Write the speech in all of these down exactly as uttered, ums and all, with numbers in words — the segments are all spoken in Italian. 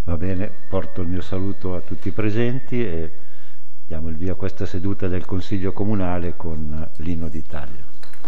Va bene, porto il mio saluto a tutti i presenti e diamo il via a questa seduta del Consiglio Comunale con l'Inno d'Italia.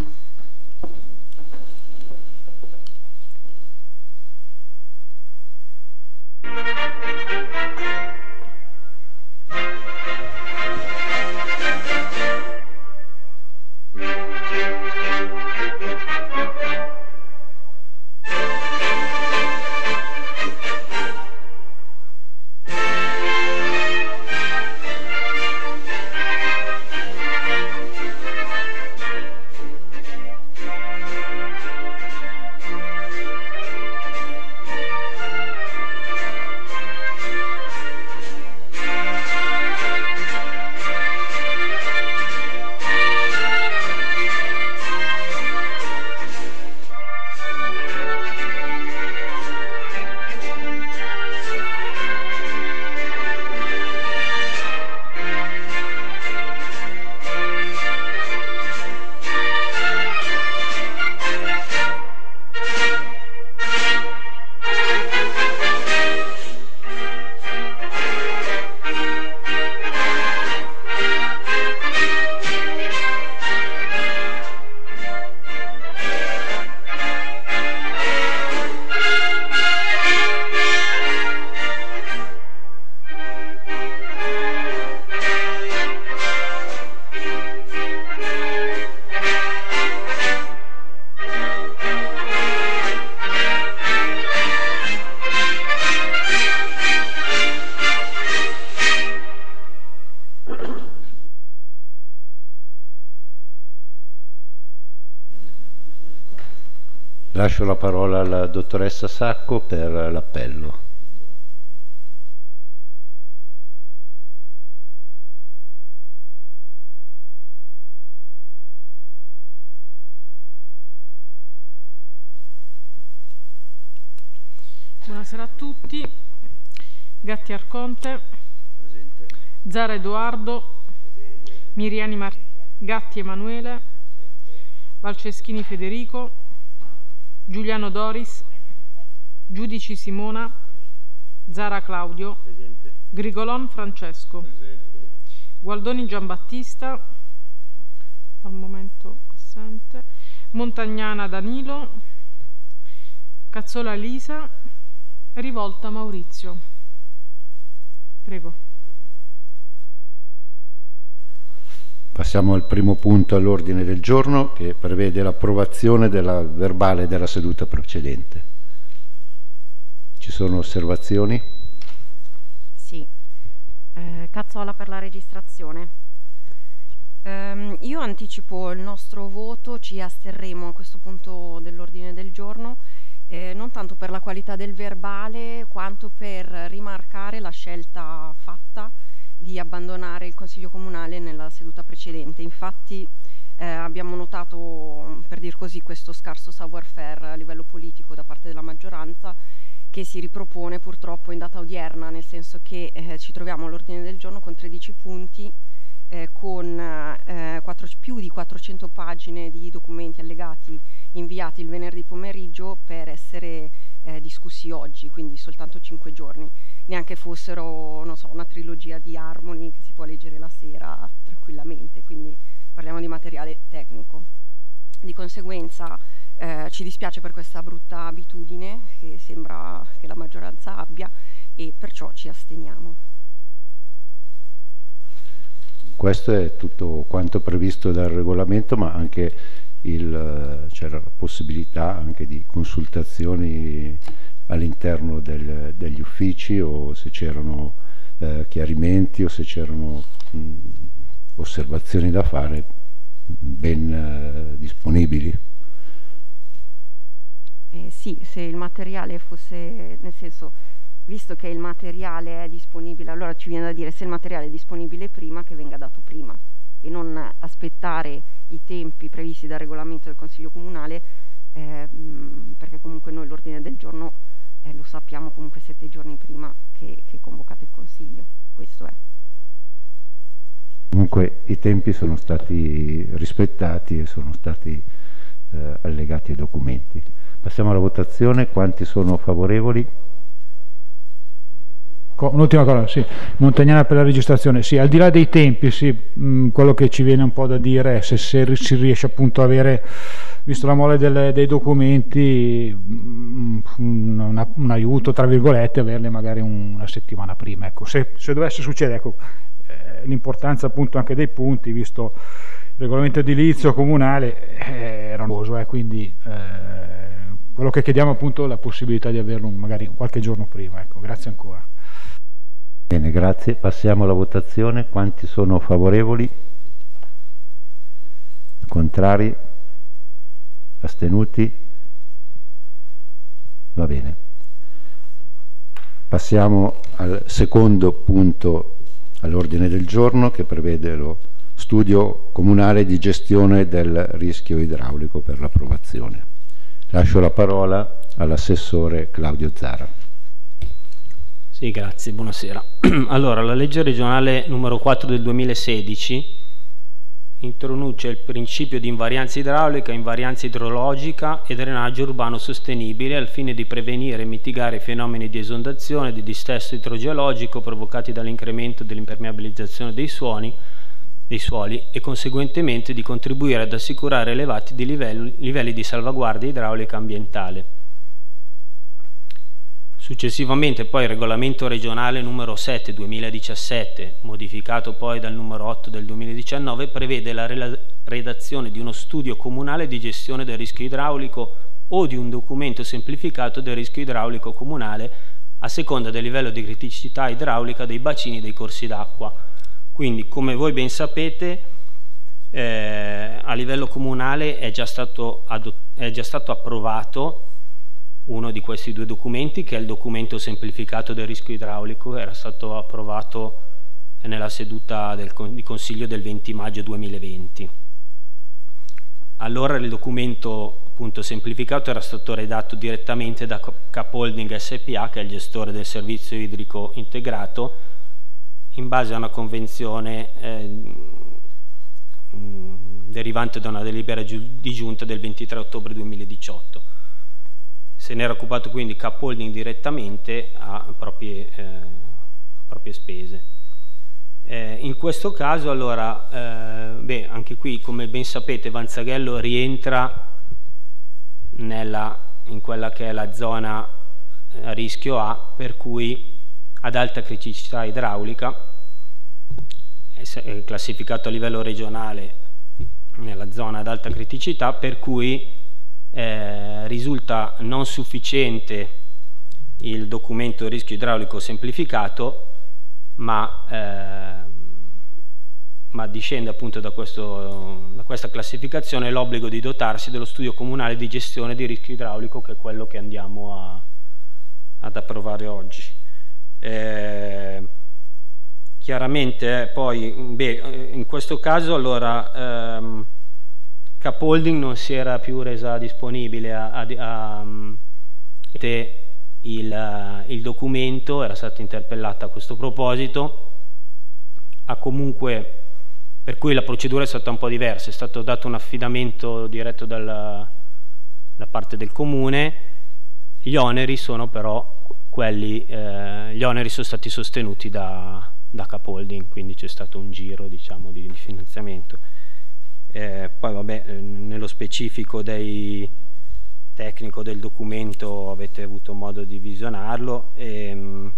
Lascio la parola alla dottoressa Sacco per l'appello. Buonasera a tutti. Gatti Arconte. Presente. Zara Edoardo. Presente. Miriani Mar- Gatti Emanuele. Presente. Valceschini Federico. Giuliano Doris, Giudici Simona, Zara Claudio, Presente. Grigolon Francesco, Presente. Gualdoni Giambattista, al momento assente, Montagnana Danilo, Cazzola Elisa, Rivolta Maurizio. Prego. Passiamo al primo punto all'ordine del giorno, che prevede l'approvazione della verbale della seduta precedente. Ci sono osservazioni? Sì. Eh, Cazzola per la registrazione. Eh, io anticipo il nostro voto, ci asterremo a questo punto dell'ordine del giorno, eh, non tanto per la qualità del verbale, quanto per rimarcare la scelta fatta di abbandonare il Consiglio Comunale nella seduta precedente. Infatti eh, abbiamo notato, per dir così, questo scarso savoir-faire a livello politico da parte della maggioranza, che si ripropone purtroppo in data odierna, nel senso che eh, ci troviamo all'ordine del giorno con tredici punti, eh, con eh, quattro, più di quattrocento pagine di documenti allegati inviati il venerdì pomeriggio per essere eh, discussi oggi, quindi soltanto cinque giorni. Neanche fossero, non so, una trilogia di Harmony che si può leggere la sera tranquillamente, quindi parliamo di materiale tecnico. Di conseguenza eh, ci dispiace per questa brutta abitudine che sembra che la maggioranza abbia e perciò ci asteniamo. Questo è tutto quanto previsto dal regolamento, ma anche il, c'era la possibilità anche di consultazioni all'interno del, degli uffici, o se c'erano eh, chiarimenti o se c'erano mh, osservazioni da fare, ben eh, disponibili. Eh, sì, se il materiale fosse, nel senso, visto che il materiale è disponibile, allora ci viene da dire, se il materiale è disponibile prima, che venga dato prima e non aspettare i tempi previsti dal regolamento del Consiglio Comunale, eh, mh, perché comunque noi l'ordine del giorno Eh, lo sappiamo comunque sette giorni prima che, che convocate il Consiglio, questo è. Comunque i tempi sono stati rispettati e sono stati eh, allegati ai documenti. Passiamo alla votazione. Quanti sono favorevoli? un'ultima cosa, sì, Montagnana per la registrazione, sì, al di là dei tempi, sì, mh, quello che ci viene un po' da dire è se, se si riesce appunto a avere, visto la mole delle, dei documenti, mh, una, un aiuto tra virgolette, averli magari un, una settimana prima, ecco, se, se dovesse succedere, ecco, eh, l'importanza appunto anche dei punti, visto il regolamento edilizio comunale, eh, era noioso, eh, quindi eh, quello che chiediamo appunto è la possibilità di averlo magari qualche giorno prima, ecco, grazie ancora. Bene, grazie. Passiamo alla votazione. Quanti sono favorevoli? Contrari? Astenuti? Va bene. Passiamo al secondo punto all'ordine del giorno, che prevede lo studio comunale di gestione del rischio idraulico per l'approvazione. Lascio la parola all'assessore Claudio Zara. Sì, grazie, buonasera. Allora, la legge regionale numero quattro del duemilasedici introduce il principio di invarianza idraulica, invarianza idrologica e drenaggio urbano sostenibile al fine di prevenire e mitigare i fenomeni di esondazione e di dissesto idrogeologico provocati dall'incremento dell'impermeabilizzazione dei suoni dei suoli e conseguentemente di contribuire ad assicurare elevati di livelli, livelli di salvaguardia idraulica ambientale. Successivamente poi il regolamento regionale numero sette duemiladiciassette, modificato poi dal numero otto del duemiladiciannove, prevede la redazione di uno studio comunale di gestione del rischio idraulico o di un documento semplificato del rischio idraulico comunale a seconda del livello di criticità idraulica dei bacini dei corsi d'acqua. Quindi, come voi ben sapete, eh, a livello comunale è già stato, è già stato approvato uno di questi due documenti, che è il documento semplificato del rischio idraulico, era stato approvato nella seduta del, di Consiglio del venti maggio duemilaventi. Allora il documento appunto semplificato era stato redatto direttamente da Capolding S P A, che è il gestore del servizio idrico integrato, in base a una convenzione eh, derivante da una delibera di giunta del ventitré ottobre duemiladiciotto. Se ne era occupato quindi Capolding direttamente a proprie, eh, a proprie spese. Eh, in questo caso allora, eh, beh, anche qui come ben sapete Vanzaghello rientra nella, in quella che è la zona a rischio A, per cui ad alta criticità idraulica, è classificato a livello regionale nella zona ad alta criticità, per cui eh, risulta non sufficiente il documento rischio idraulico semplificato, ma, eh, ma discende appunto da, questo, da questa classificazione l'obbligo di dotarsi dello studio comunale di gestione di rischio idraulico, che è quello che andiamo a, ad approvare oggi. Eh, chiaramente eh, poi beh, in questo caso allora ehm, Capolding non si era più resa disponibile a, a, a, a il, il documento, era stata interpellata a questo proposito, ha comunque, per cui la procedura è stata un po' diversa, è stato dato un affidamento diretto dalla, da parte del comune, gli oneri sono però quelli, eh, gli oneri sono stati sostenuti da, da Capolding, quindi c'è stato un giro diciamo di, di finanziamento. Eh, poi vabbè, nello specifico dei tecnico del documento avete avuto modo di visionarlo, e,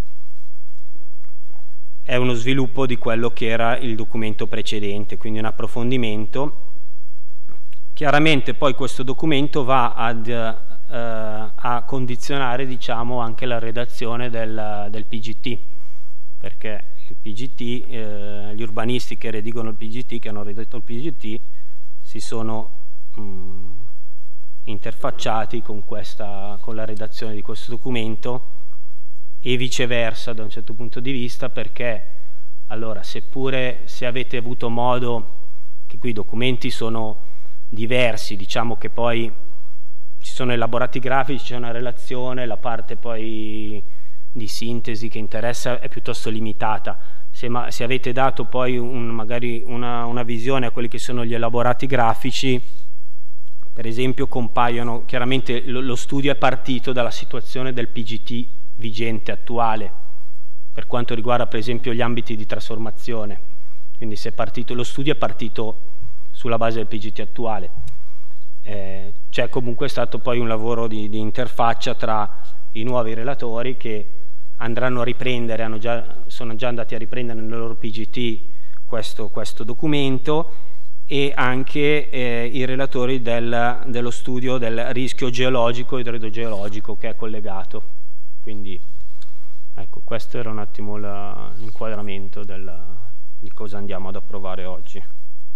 è uno sviluppo di quello che era il documento precedente, quindi un approfondimento. Chiaramente poi questo documento va ad, eh, a condizionare diciamo anche la redazione del, del P G T, perché il P G T, eh, gli urbanisti che redigono il P G T, che hanno redatto il P G T, si sono mh, interfacciati con, questa, con la redazione di questo documento, e viceversa da un certo punto di vista, perché allora seppure se avete avuto modo, che qui i documenti sono diversi, diciamo che poi ci sono elaborati grafici, c'è una relazione, la parte poi di sintesi che interessa è piuttosto limitata. Se, ma, se avete dato poi un, magari una, una visione a quelli che sono gli elaborati grafici, per esempio compaiono chiaramente, lo, lo studio è partito dalla situazione del P G T vigente attuale, per quanto riguarda per esempio gli ambiti di trasformazione. Quindi se è partito, lo studio è partito sulla base del P G T attuale. Eh, c'è comunque stato poi un lavoro di, di interfaccia tra i nuovi relatori che andranno a riprendere, hanno già, sono già andati a riprendere nel loro P G T questo, questo documento, e anche eh, i relatori del, dello studio del rischio geologico e idrogeologico che è collegato. Quindi ecco, questo era un attimo l'inquadramento di cosa andiamo ad approvare oggi.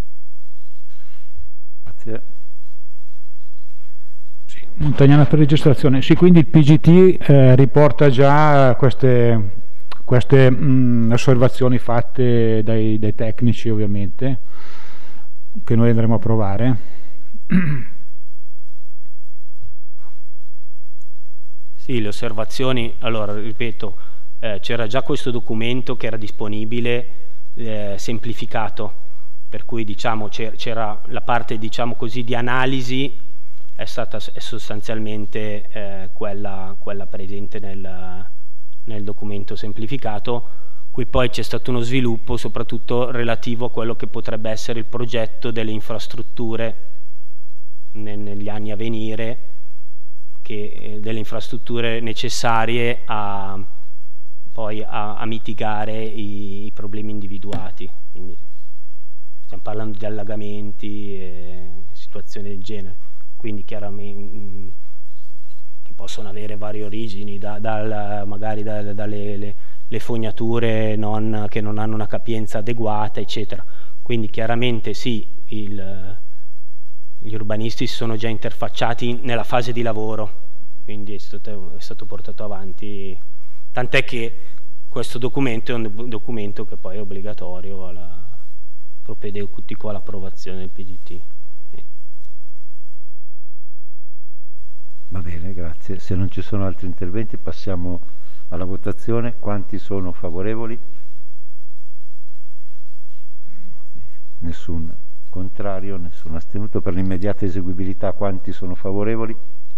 Grazie. Sì, Montagnana per registrazione. Sì, quindi il P G T eh, riporta già queste, queste mh, osservazioni fatte dai, dai tecnici, ovviamente, che noi andremo a provare. Sì, le osservazioni, allora ripeto, eh, c'era già questo documento che era disponibile, eh, semplificato, per cui diciamo c'era la parte, diciamo così, di analisi è stata è sostanzialmente eh, quella, quella presente nel, nel documento semplificato. Qui poi c'è stato uno sviluppo soprattutto relativo a quello che potrebbe essere il progetto delle infrastrutture ne, negli anni a venire, che, delle infrastrutture necessarie a, poi a, a mitigare i, i problemi individuati. Quindi stiamo parlando di allagamenti e situazioni del genere, quindi chiaramente che possono avere varie origini, da, dal, magari da, dalle le, le fognature non, che non hanno una capienza adeguata, eccetera. Quindi chiaramente sì, il, gli urbanisti si sono già interfacciati nella fase di lavoro, quindi è stato, è stato portato avanti, tant'è che questo documento è un documento che poi è obbligatorio, alla, propedeutico all'approvazione del P G T. Sì. Va bene, grazie. Se non ci sono altri interventi passiamo alla votazione. Quanti sono favorevoli? Nessun contrario, nessun astenuto. Per l'immediata eseguibilità quanti sono favorevoli?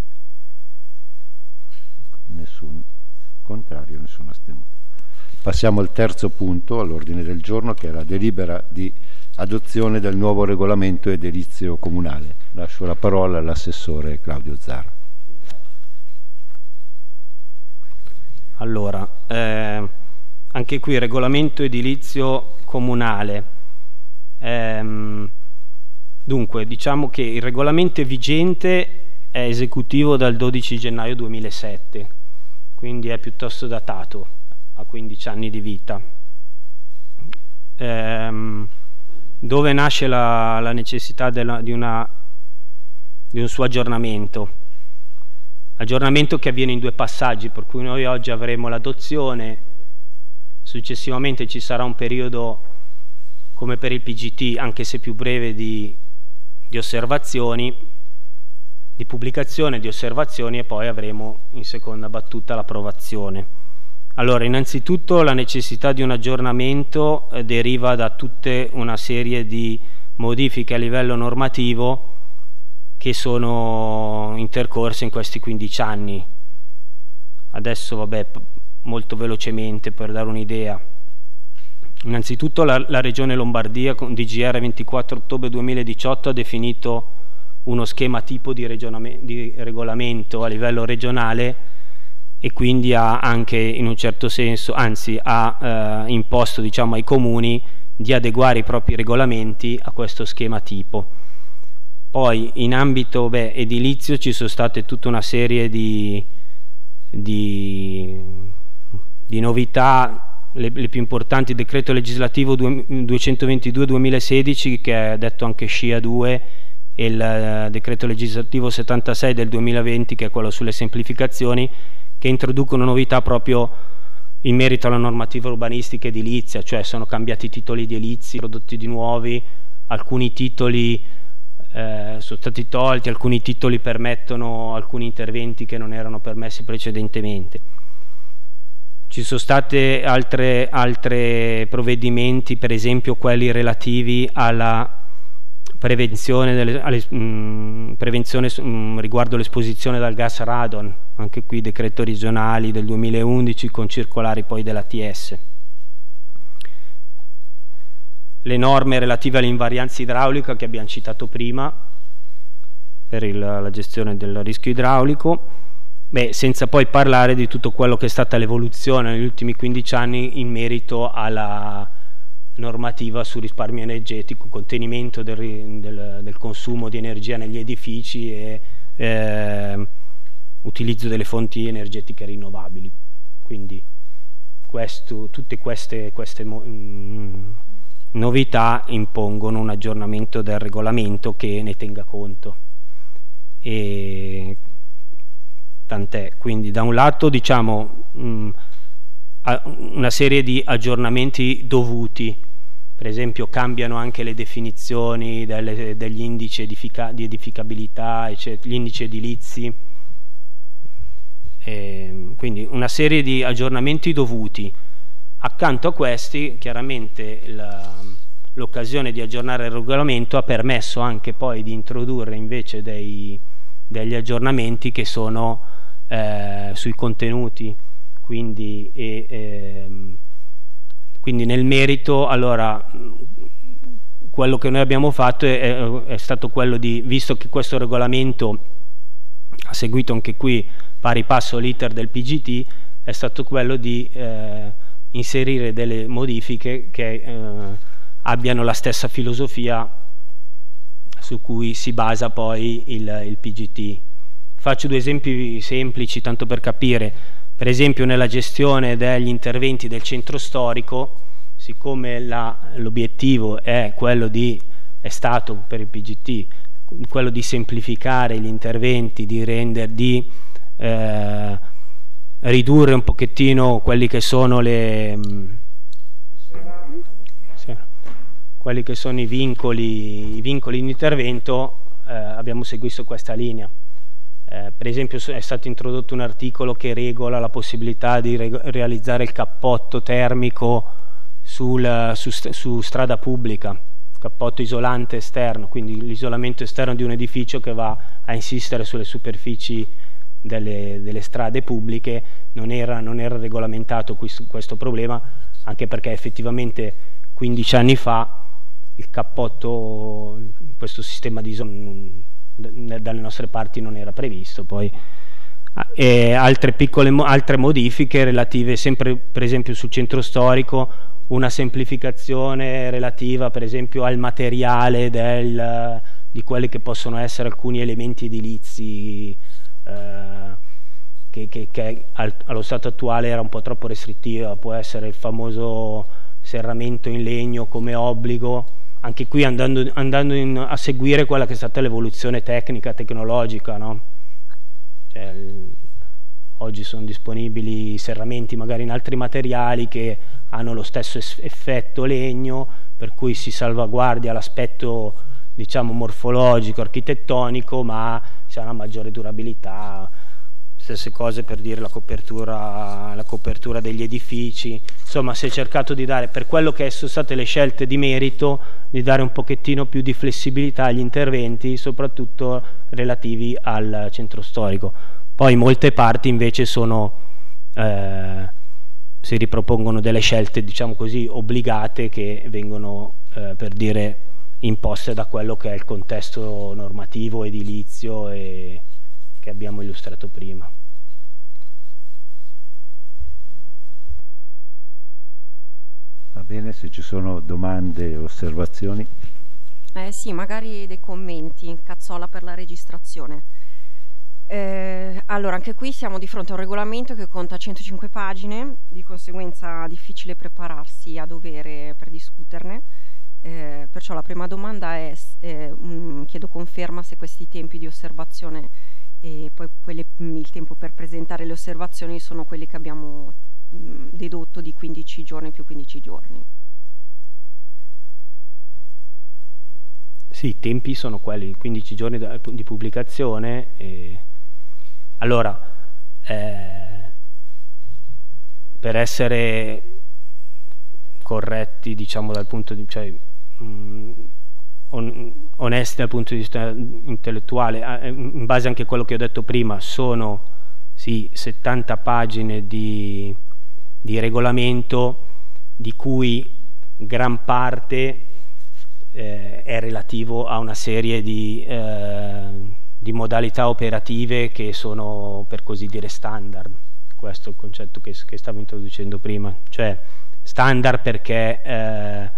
Nessun contrario, nessun astenuto. Passiamo al terzo punto all'ordine del giorno, che è la delibera di adozione del nuovo regolamento edilizio comunale. Lascio la parola all'assessore Claudio Zara. Allora, eh, anche qui regolamento edilizio comunale. Ehm, dunque, diciamo che il regolamento vigente è esecutivo dal dodici gennaio duemilasette, quindi è piuttosto datato, ha quindici anni di vita. Ehm, dove nasce la, la necessità della, di, una, di un suo aggiornamento? Aggiornamento che avviene in due passaggi, per cui noi oggi avremo l'adozione, successivamente ci sarà un periodo come per il P G T, anche se più breve, di, di osservazioni, di pubblicazione di osservazioni, e poi avremo in seconda battuta l'approvazione. Allora, innanzitutto la necessità di un aggiornamento eh, deriva da tutta una serie di modifiche a livello normativo che sono intercorse in questi quindici anni. Adesso, vabbè, molto velocemente per dare un'idea. Innanzitutto la, la Regione Lombardia con D G R ventiquattro ottobre duemiladiciotto ha definito uno schema tipo di, di regolamento a livello regionale, e quindi ha anche in un certo senso, anzi ha eh, imposto, diciamo, ai comuni di adeguare i propri regolamenti a questo schema tipo. Poi in ambito beh, edilizio ci sono state tutta una serie di, di, di novità, le, le più importanti: il decreto legislativo duecentoventidue duemilasedici, che è detto anche SCIA due, e il decreto legislativo settantasei del duemilaventi, che è quello sulle semplificazioni, che introducono novità proprio in merito alla normativa urbanistica edilizia, cioè sono cambiati i titoli edilizi, prodotti di nuovi, alcuni titoli eh, sono stati tolti, alcuni titoli permettono alcuni interventi che non erano permessi precedentemente. Ci sono state altre, altre provvedimenti, per esempio quelli relativi alla prevenzione, delle, alle, mh, prevenzione mh, riguardo l'esposizione dal gas radon, anche qui decreto regionali del duemilaundici con circolari poi della T S. Le norme relative all'invarianza idraulica che abbiamo citato prima per il, la gestione del rischio idraulico, beh, senza poi parlare di tutto quello che è stata l'evoluzione negli ultimi quindici anni in merito alla normativa sul risparmio energetico, contenimento del, del, del consumo di energia negli edifici e eh, utilizzo delle fonti energetiche rinnovabili. Quindi questo, tutte queste, queste mh, novità impongono un aggiornamento del regolamento che ne tenga conto. E tant'è, quindi da un lato diciamo mh, una serie di aggiornamenti dovuti, per esempio cambiano anche le definizioni delle, degli indici edifica, di edificabilità, eccetera, gli indici edilizi, e quindi una serie di aggiornamenti dovuti. Accanto a questi chiaramente l'occasione di aggiornare il regolamento ha permesso anche poi di introdurre invece dei, degli aggiornamenti che sono eh, sui contenuti, quindi e, ehm, quindi nel merito. Allora quello che noi abbiamo fatto è, è, è stato quello di, visto che questo regolamento ha seguito anche qui pari passo l'iter del P G T, è stato quello di eh, inserire delle modifiche che eh, abbiano la stessa filosofia su cui si basa poi il, il P G T. Faccio due esempi semplici tanto per capire. Per esempio nella gestione degli interventi del centro storico, siccome l'obiettivo è quello di, è stato per il P G T, quello di semplificare gli interventi, di rendere, di eh, ridurre un pochettino quelli che sono le sì, quelli che sono i vincoli, i vincoli in intervento, eh, abbiamo seguito questa linea. Eh, per esempio è stato introdotto un articolo che regola la possibilità di re realizzare il cappotto termico sul, su, su strada pubblica, cappotto isolante esterno, quindi l'isolamento esterno di un edificio che va a insistere sulle superfici delle, delle strade pubbliche. Non era, non era regolamentato questo, questo problema, anche perché effettivamente quindici anni fa il cappotto, questo sistema di isolamento dalle nostre parti non era previsto. Poi e altre piccole altre modifiche relative sempre per esempio sul centro storico, una semplificazione relativa per esempio al materiale del, di quelli che possono essere alcuni elementi edilizi eh, che, che, che al, allo stato attuale era un po' troppo restrittiva. Può essere il famoso serramento in legno come obbligo, anche qui andando, andando in, a seguire quella che è stata l'evoluzione tecnica, tecnologica, no? Cioè, il, oggi sono disponibili serramenti magari in altri materiali che hanno lo stesso effetto legno, per cui si salvaguardia l'aspetto diciamo morfologico, architettonico, ma si ha una maggiore durabilità. Stesse cose per dire la copertura, la copertura degli edifici. Insomma, si è cercato di dare, per quello che sono state le scelte di merito, di dare un pochettino più di flessibilità agli interventi, soprattutto relativi al centro storico. Poi molte parti invece sono eh, si ripropongono delle scelte diciamo così obbligate, che vengono eh, per dire imposte da quello che è il contesto normativo edilizio e che abbiamo illustrato prima. Va bene, se ci sono domande o osservazioni. Eh sì, magari dei commenti. Cazzola per la registrazione. Eh, allora, anche qui siamo di fronte a un regolamento che conta centocinque pagine, di conseguenza difficile prepararsi a dovere per discuterne. Eh, perciò la prima domanda è, eh, um, chiedo conferma se questi tempi di osservazione e poi quelle, il tempo per presentare le osservazioni sono quelli che abbiamo mh, dedotto di quindici giorni più quindici giorni. Sì, i tempi sono quelli, quindici giorni di pubblicazione. E... Allora, eh, per essere corretti, diciamo dal punto di... Cioè, mh, on, onesti dal punto di vista intellettuale, in base anche a quello che ho detto prima, sono sì, settanta pagine di, di regolamento, di cui gran parte eh, è relativo a una serie di, eh, di modalità operative che sono, per così dire, standard. Questo è il concetto che, che stavo introducendo prima, cioè standard perché, eh,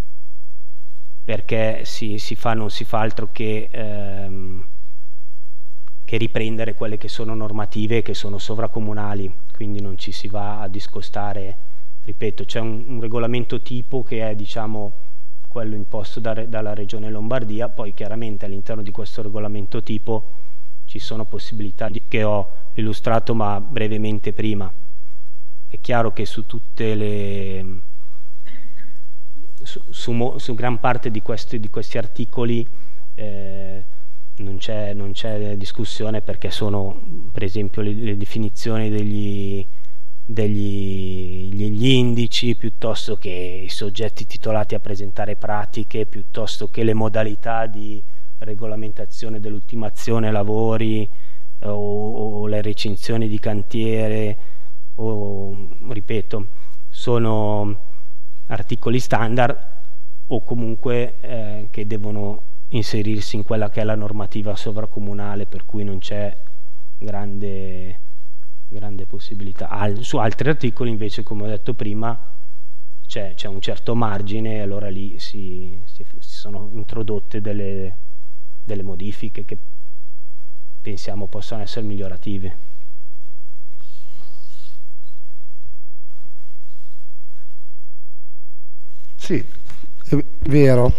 perché si, si fa, non si fa altro che, ehm, che riprendere quelle che sono normative che sono sovracomunali, quindi non ci si va a discostare. Ripeto, c'è un, un regolamento tipo che è, diciamo, quello imposto da, dalla Regione Lombardia, poi chiaramente all'interno di questo regolamento tipo ci sono possibilità che ho illustrato ma brevemente prima. È chiaro che su tutte le su, su, su gran parte di questi, di questi articoli eh, non c'è non c'è discussione, perché sono, per esempio, le, le definizioni degli degli gli indici, piuttosto che i soggetti titolati a presentare pratiche, piuttosto che le modalità di regolamentazione dell'ultimazione lavori o, o le recinzioni di cantiere, o, ripeto, sono articoli standard o comunque eh, che devono inserirsi in quella che è la normativa sovracomunale, per cui non c'è grande grande possibilità. Al, su altri articoli invece, come ho detto prima, c'è, c'è un certo margine, e allora lì si, si, si sono introdotte delle, delle modifiche che pensiamo possano essere migliorative. Sì, è vero,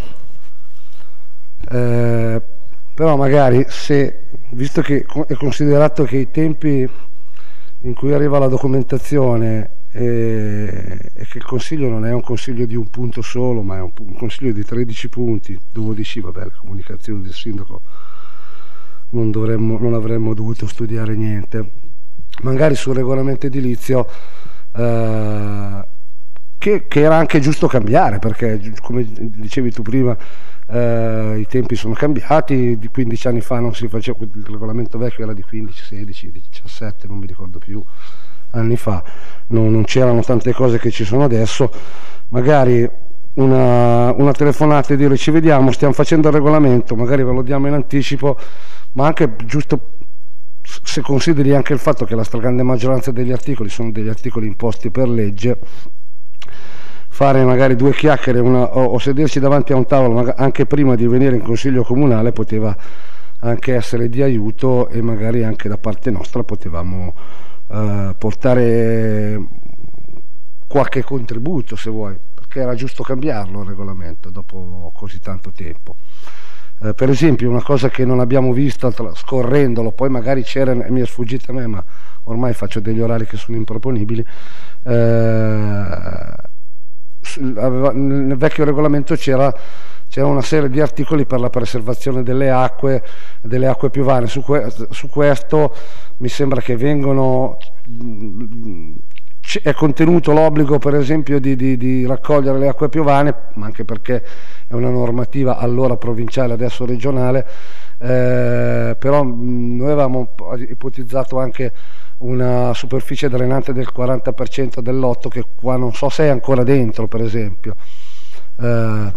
eh, però magari se, visto che è considerato che i tempi in cui arriva la documentazione e, e che il consiglio non è un consiglio di un punto solo, ma è un, un consiglio di tredici punti, dodici, vabbè, la comunicazione del sindaco non, dovremmo, non avremmo dovuto studiare niente, magari sul regolamento edilizio eh, che, che era anche giusto cambiare, perché come dicevi tu prima, eh, i tempi sono cambiati, di quindici anni fa non si faceva, il regolamento vecchio era di quindici, sedici, diciassette, non mi ricordo più, anni fa, non, non c'erano tante cose che ci sono adesso, magari una, una telefonata e dire ci vediamo, stiamo facendo il regolamento, magari ve lo diamo in anticipo, ma anche giusto se consideri anche il fatto che la stragrande maggioranza degli articoli sono degli articoli imposti per legge, fare magari due chiacchiere una, o, o sederci davanti a un tavolo anche prima di venire in consiglio comunale poteva anche essere di aiuto, e magari anche da parte nostra potevamo eh, portare qualche contributo, se vuoi, perché era giusto cambiarlo il regolamento dopo così tanto tempo. Eh, per esempio, una cosa che non abbiamo visto scorrendolo, poi magari c'era e mi è sfuggita a me, ma ormai faccio degli orari che sono improponibili, eh, nel vecchio regolamento c'era c'era una serie di articoli per la preservazione delle acque delle acque piovane. Su, que, su questo mi sembra che vengono è contenuto l'obbligo, per esempio, di, di, di raccogliere le acque piovane, ma anche perché è una normativa allora provinciale, adesso regionale, eh, però noi avevamo ipotizzato anche una superficie drenante del quaranta per cento del lotto, che qua non so se è ancora dentro, per esempio. Eh.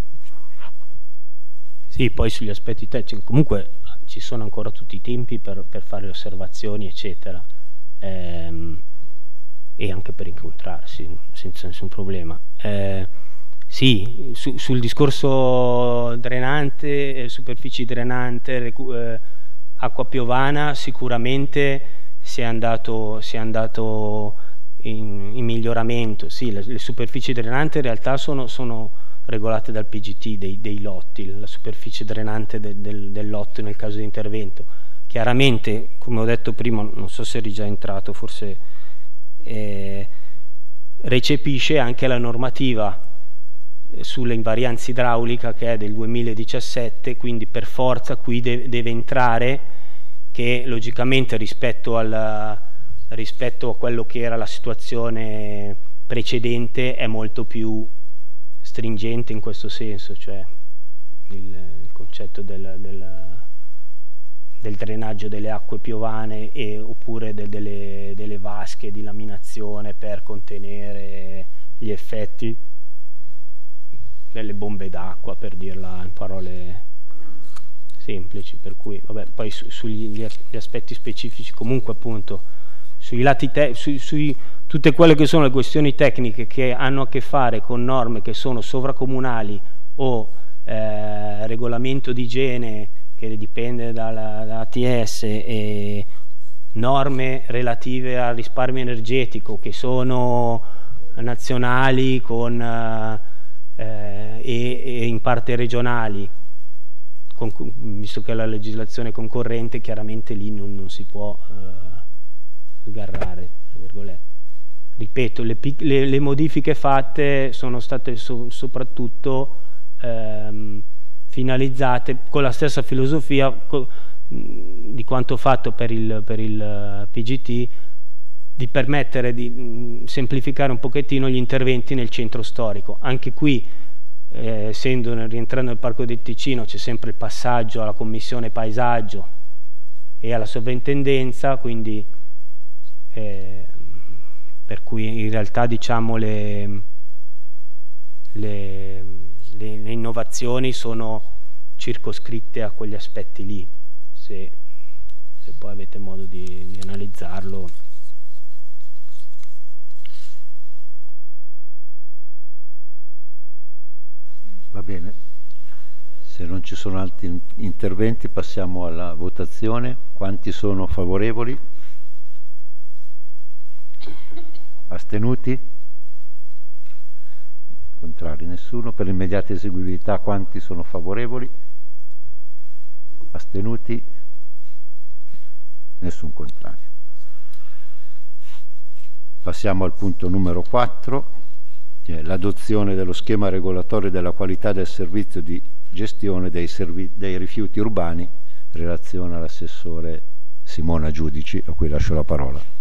Sì, poi sugli aspetti tecnici, comunque ci sono ancora tutti i tempi per, per fare le osservazioni, eccetera, ehm, e anche per incontrarsi senza nessun problema. Eh, sì, su, sul discorso drenante, superfici drenante, eh, acqua piovana, sicuramente si è andato, si è andato in, in miglioramento. Sì, le, le superfici drenanti in realtà sono, sono regolate dal P G T dei, dei lotti, la superficie drenante del, del, del lotto nel caso di intervento. Chiaramente, come ho detto prima, non so se eri già entrato, forse eh, recepisce anche la normativa sulle invarianze idraulica, che è del duemiladiciassette, quindi per forza qui de deve entrare che logicamente rispetto, al, rispetto a quello che era la situazione precedente è molto più stringente in questo senso, cioè il, il concetto del, del, del drenaggio delle acque piovane e, oppure de, delle, delle vasche di laminazione per contenere gli effetti delle bombe d'acqua, per dirla in parole semplici, per cui vabbè, poi su, sugli gli aspetti specifici comunque appunto sui lati te, su, sui tutte quelle che sono le questioni tecniche che hanno a che fare con norme che sono sovracomunali o eh, regolamento di igiene che dipende dalla, dalla A T S e norme relative al risparmio energetico che sono nazionali con, eh, e, e in parte regionali, con, visto che la legislazione è concorrente, chiaramente lì non, non si può eh, sgarrare, tra virgolette. Ripeto, le, le, le modifiche fatte sono state so, soprattutto ehm, finalizzate con la stessa filosofia co, mh, di quanto fatto per il, per il P G T, di permettere di mh, semplificare un pochettino gli interventi nel centro storico. Anche qui, eh, essendo rientrando nel Parco del Ticino, c'è sempre il passaggio alla Commissione Paesaggio e alla Sovrintendenza, quindi eh, per cui in realtà diciamo le, le, le, le innovazioni sono circoscritte a quegli aspetti lì, se, se poi avete modo di, di analizzarlo. Va bene, se non ci sono altri interventi passiamo alla votazione. Quanti sono favorevoli? Astenuti? Contrari nessuno. Per l'immediata eseguibilità quanti sono favorevoli? Astenuti? Nessun contrario. Passiamo al punto numero quattro, che è l'adozione dello schema regolatorio della qualità del servizio di gestione dei, servi- dei rifiuti urbani. Relazione all'assessore Simona Giudici, a cui lascio la parola.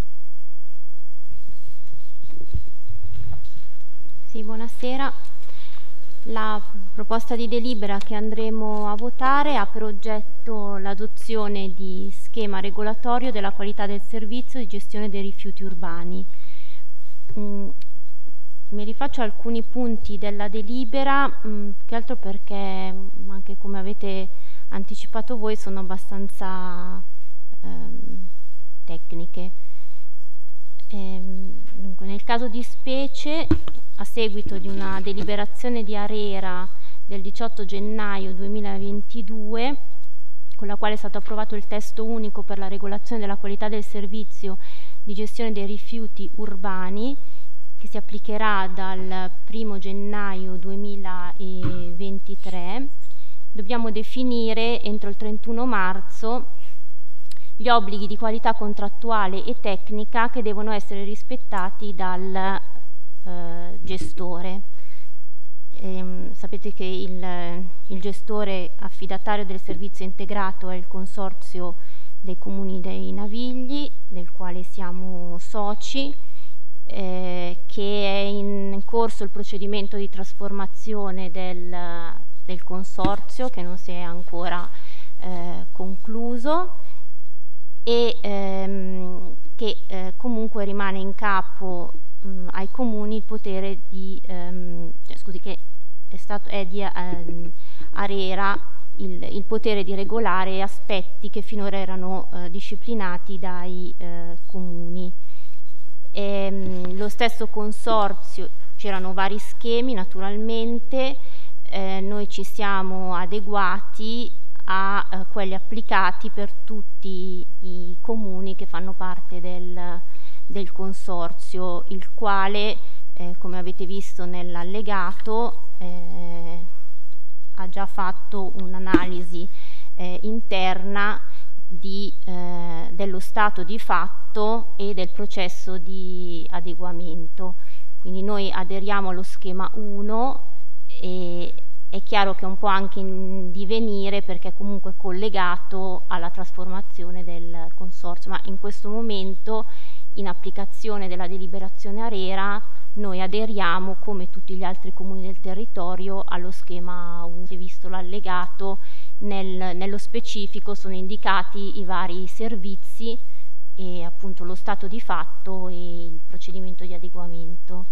Sì, buonasera. La proposta di delibera che andremo a votare ha per oggetto l'adozione di schema regolatorio della qualità del servizio di gestione dei rifiuti urbani. Mm, mi rifaccio a alcuni punti della delibera, mm, più che altro perché, mm, anche come avete anticipato voi, sono abbastanza ehm, tecniche. Ehm, dunque, nel caso di specie, a seguito di una deliberazione di ARERA del diciotto gennaio duemilaventidue, con la quale è stato approvato il testo unico per la regolazione della qualità del servizio di gestione dei rifiuti urbani, che si applicherà dal primo gennaio duemilaventitré, dobbiamo definire entro il trentuno marzo gli obblighi di qualità contrattuale e tecnica che devono essere rispettati dal eh, gestore. Ehm, sapete che il, il gestore affidatario del servizio integrato è il Consorzio dei Comuni dei Navigli, del quale siamo soci, eh, che è in corso il procedimento di trasformazione del, del consorzio, che non si è ancora eh, concluso, e ehm, che eh, comunque rimane in capo mh, ai comuni il potere di ehm, cioè, scusi che è stato è di ehm, ARERA il, il potere di regolare aspetti che finora erano eh, disciplinati dai eh, comuni. E, mh, lo stesso consorzio, c'erano vari schemi naturalmente, eh, noi ci siamo adeguati a eh, quelli applicati per tutti i comuni che fanno parte del, del consorzio, il quale, eh, come avete visto nell'allegato, eh, ha già fatto un'analisi eh, interna di, eh, dello stato di fatto e del processo di adeguamento. Quindi noi aderiamo allo schema uno e è chiaro che è un po' anche in divenire, perché è comunque collegato alla trasformazione del consorzio, ma in questo momento, in applicazione della deliberazione ARERA, noi aderiamo, come tutti gli altri comuni del territorio, allo schema U. Si è visto l'allegato, nel, nello specifico sono indicati i vari servizi e appunto lo stato di fatto e il procedimento di adeguamento.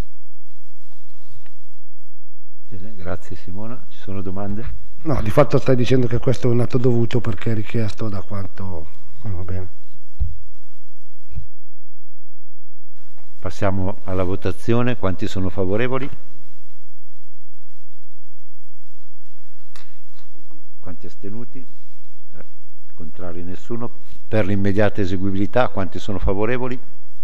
Bene, grazie Simona. Ci sono domande? No, di fatto stai dicendo che questo è un atto dovuto perché è richiesto da quanto... Oh, va bene. Passiamo alla votazione. Quanti sono favorevoli? Quanti astenuti? Eh, contrari nessuno. Per l'immediata eseguibilità, quanti sono favorevoli?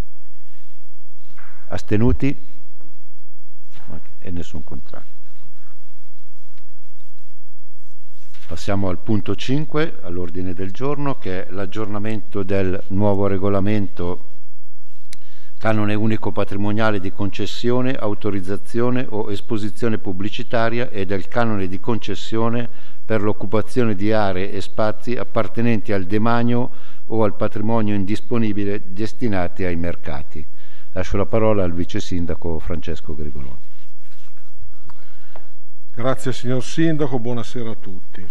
Astenuti? E nessun contrario. Passiamo al punto cinque, all'ordine del giorno, che è l'aggiornamento del nuovo regolamento canone unico patrimoniale di concessione, autorizzazione o esposizione pubblicitaria e del canone di concessione per l'occupazione di aree e spazi appartenenti al demanio o al patrimonio indisponibile destinati ai mercati. Lascio la parola al vice sindaco Francesco Grigoloni. Grazie signor Sindaco, buonasera a tutti.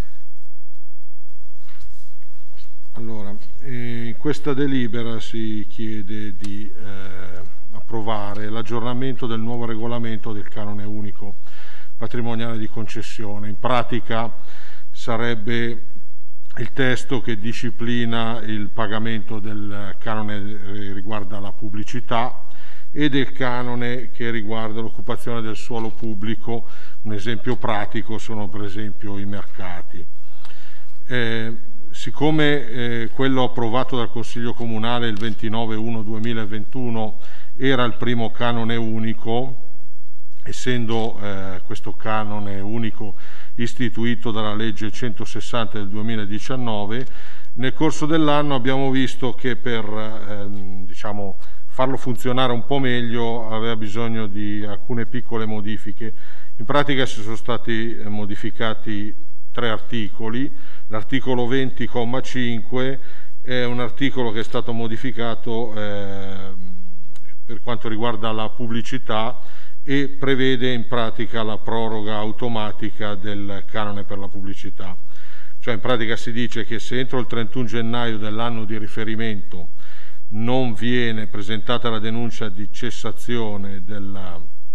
Allora, in questa delibera si chiede di eh, approvare l'aggiornamento del nuovo regolamento del canone unico patrimoniale di concessione. In pratica sarebbe il testo che disciplina il pagamento del canone riguardo alla pubblicità e del canone che riguarda l'occupazione del suolo pubblico. Un esempio pratico sono per esempio i mercati. Eh, siccome eh, quello approvato dal Consiglio Comunale il ventinove luglio duemilaventuno era il primo canone unico, essendo eh, questo canone unico istituito dalla legge centosessanta del duemiladiciannove, nel corso dell'anno abbiamo visto che per eh, diciamo, farlo funzionare un po' meglio aveva bisogno di alcune piccole modifiche. In pratica si sono stati modificati tre articoli. L'articolo venti comma cinque è un articolo che è stato modificato eh, per quanto riguarda la pubblicità e prevede in pratica la proroga automatica del canone per la pubblicità. Cioè in pratica si dice che se entro il trentuno gennaio dell'anno di riferimento non viene presentata la denuncia di cessazione della,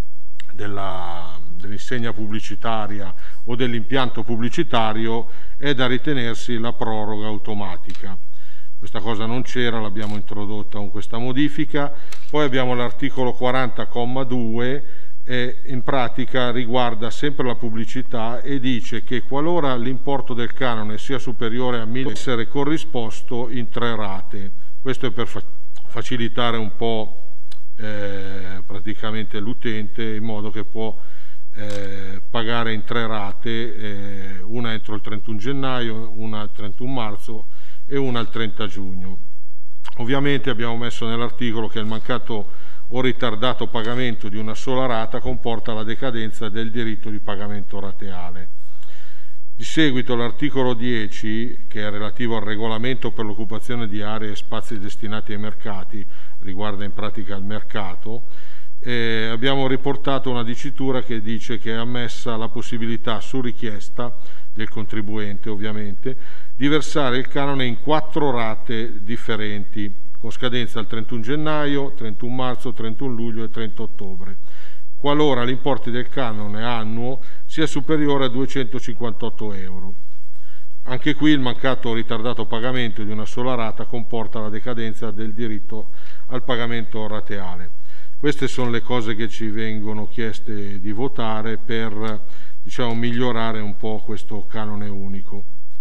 della, dell'insegna pubblicitaria o dell'impianto pubblicitario, è da ritenersi la proroga automatica. Questa cosa non c'era, l'abbiamo introdotta con questa modifica. Poi abbiamo l'articolo quaranta comma due, e in pratica riguarda sempre la pubblicità e dice che qualora l'importo del canone sia superiore a mille, essere corrisposto in tre rate. Questo è per fa facilitare un po' eh, praticamente l'utente, in modo che può eh, pagare in tre rate, eh, una entro il trentuno gennaio, una al trentuno marzo e una al trenta giugno. Ovviamente abbiamo messo nell'articolo che il mancato o ritardato pagamento di una sola rata comporta la decadenza del diritto di pagamento rateale. Di seguito l'articolo dieci, che è relativo al regolamento per l'occupazione di aree e spazi destinati ai mercati, riguarda in pratica il mercato, eh, abbiamo riportato una dicitura che dice che è ammessa la possibilità, su richiesta del contribuente ovviamente, di versare il canone in quattro rate differenti, con scadenza il trentuno gennaio, trentuno marzo, trentuno luglio e trenta ottobre, qualora l'importo del canone annuo sia superiore a duecentocinquantotto euro. Anche qui il mancato o ritardato pagamento di una sola rata comporta la decadenza del diritto al pagamento rateale. Queste sono le cose che ci vengono chieste di votare per, diciamo, migliorare un po' questo canone unico.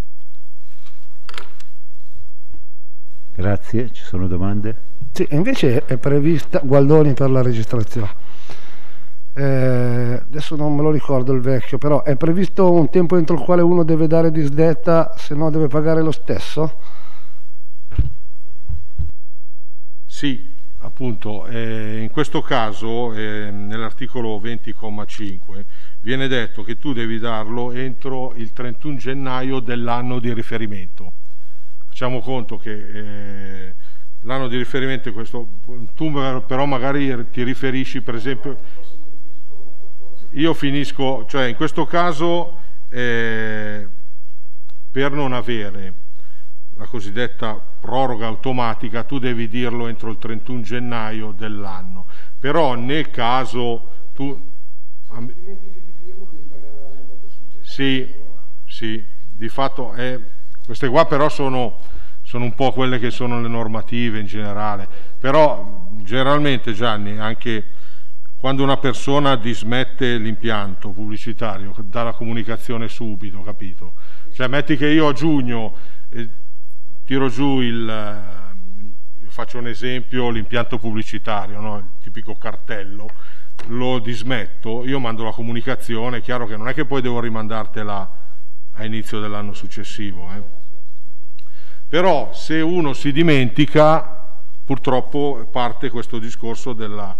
Grazie, ci sono domande? Sì, invece è prevista Gualdoni per la registrazione. Eh, adesso non me lo ricordo il vecchio, però è previsto un tempo entro il quale uno deve dare disdetta, se no deve pagare lo stesso? Sì, appunto, eh, in questo caso eh, nell'articolo venti comma cinque viene detto che tu devi darlo entro il trentuno gennaio dell'anno di riferimento. Facciamo conto che eh, l'anno di riferimento è questo, tu però magari ti riferisci per esempio, io finisco, cioè in questo caso eh, per non avere la cosiddetta proroga automatica tu devi dirlo entro il trentuno gennaio dell'anno, però nel caso tu sì, sì, di fatto è, queste qua però sono, sono un po' quelle che sono le normative in generale, però generalmente Gianni, anche quando una persona dismette l'impianto pubblicitario dà la comunicazione subito, capito? Cioè metti che io a giugno eh, tiro giù il, eh, faccio un esempio, l'impianto pubblicitario, no? Il tipico cartello, lo dismetto, io mando la comunicazione, è chiaro che non è che poi devo rimandartela a inizio dell'anno successivo, eh. Però se uno si dimentica purtroppo parte questo discorso della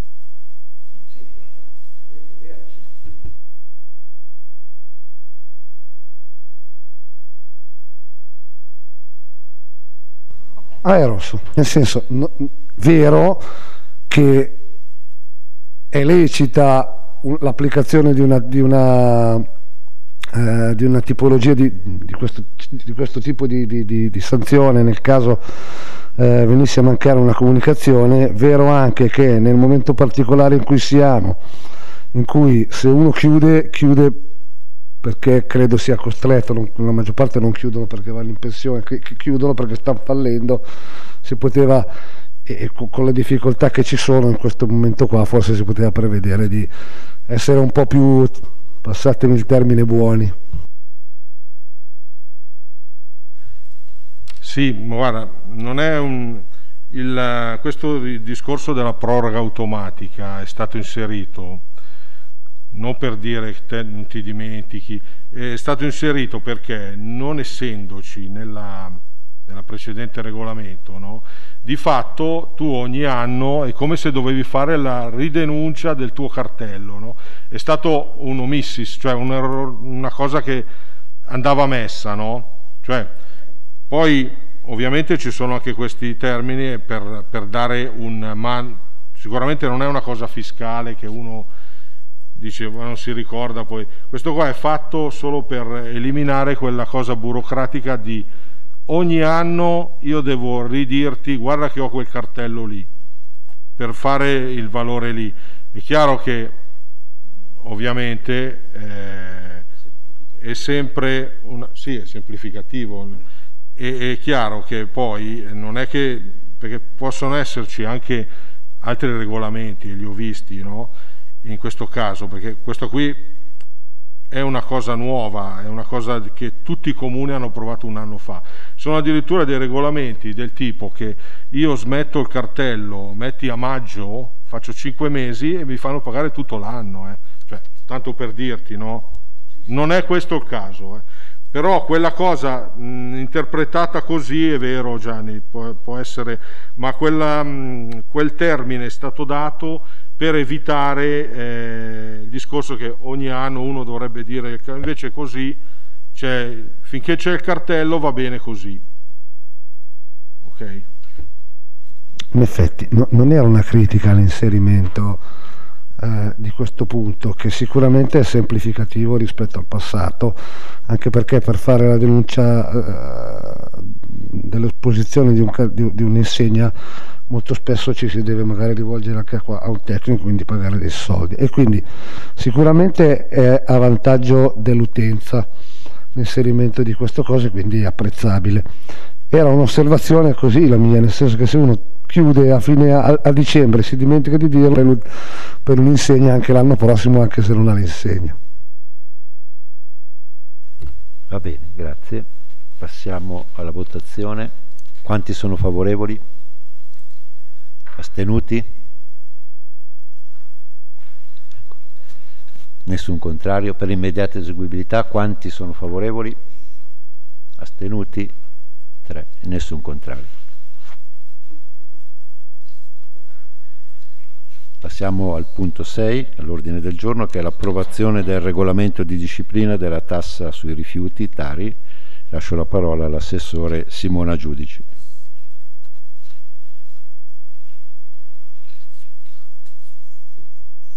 ah, è rosso, nel senso no, vero che è lecita l'applicazione di una, di, una, eh, di una tipologia di, di, questo, di questo tipo di, di, di, di sanzione nel caso eh, venisse a mancare una comunicazione, vero anche che nel momento particolare in cui siamo, in cui se uno chiude, chiude perché credo sia costretto, non, la maggior parte non chiudono perché vanno in pensione, chiudono perché stanno fallendo, si poteva... e con le difficoltà che ci sono in questo momento qua forse si poteva prevedere di essere un po' più, passatemi il termine, buoni. Sì, guarda, non è un il, questo discorso della proroga automatica è stato inserito non per dire che te non ti dimentichi, è stato inserito perché non essendoci nella nella precedente regolamento, no? Di fatto tu ogni anno è come se dovevi fare la ridenuncia del tuo cartello, no? È stato un omissis, cioè un error, una cosa che andava messa, no? Cioè, poi ovviamente ci sono anche questi termini per, per dare un man, sicuramente non è una cosa fiscale che uno dice ma non si ricorda, poi questo qua è fatto solo per eliminare quella cosa burocratica di ogni anno io devo ridirti guarda che ho quel cartello lì per fare il valore lì. È chiaro che ovviamente eh, è sempre una, sì, è semplificativo, e, è chiaro che poi non è che, perché possono esserci anche altri regolamenti, li ho visti, no? In questo caso, perché questo qui è una cosa nuova, è una cosa che tutti i comuni hanno provato un anno fa. Sono addirittura dei regolamenti del tipo che io smetto il cartello, metti a maggio, faccio cinque mesi e mi fanno pagare tutto l'anno, eh. Cioè, tanto per dirti, no? Non è questo il caso, eh. Però quella cosa mh, interpretata così è vero, Gianni, può, può essere, ma quella, mh, quel termine è stato dato per evitare eh, il discorso che ogni anno uno dovrebbe dire, invece è così, cioè, finché c'è il cartello va bene così. Ok? In effetti no, non era una critica all'inserimento eh, di questo punto, che sicuramente è semplificativo rispetto al passato, anche perché per fare la denuncia eh, dell'esposizione di, un, di, di un'insegna molto spesso ci si deve magari rivolgere anche a, a un tecnico, quindi pagare dei soldi, e quindi sicuramente è a vantaggio dell'utenza l'inserimento di queste cose, quindi è apprezzabile. Era un'osservazione così la mia, nel senso che se uno chiude a fine a, a dicembre si dimentica di dirlo per un'insegna anche l'anno prossimo, anche se non ha l'insegna. Va bene, grazie. Passiamo alla votazione. Quanti sono favorevoli? Astenuti? Nessun contrario. Per immediata eseguibilità quanti sono favorevoli? Astenuti? tre. Nessun contrario. Passiamo al punto sei, all'ordine del giorno, che è l'approvazione del regolamento di disciplina della tassa sui rifiuti Tari. Lascio la parola all'assessore Simona Giudici.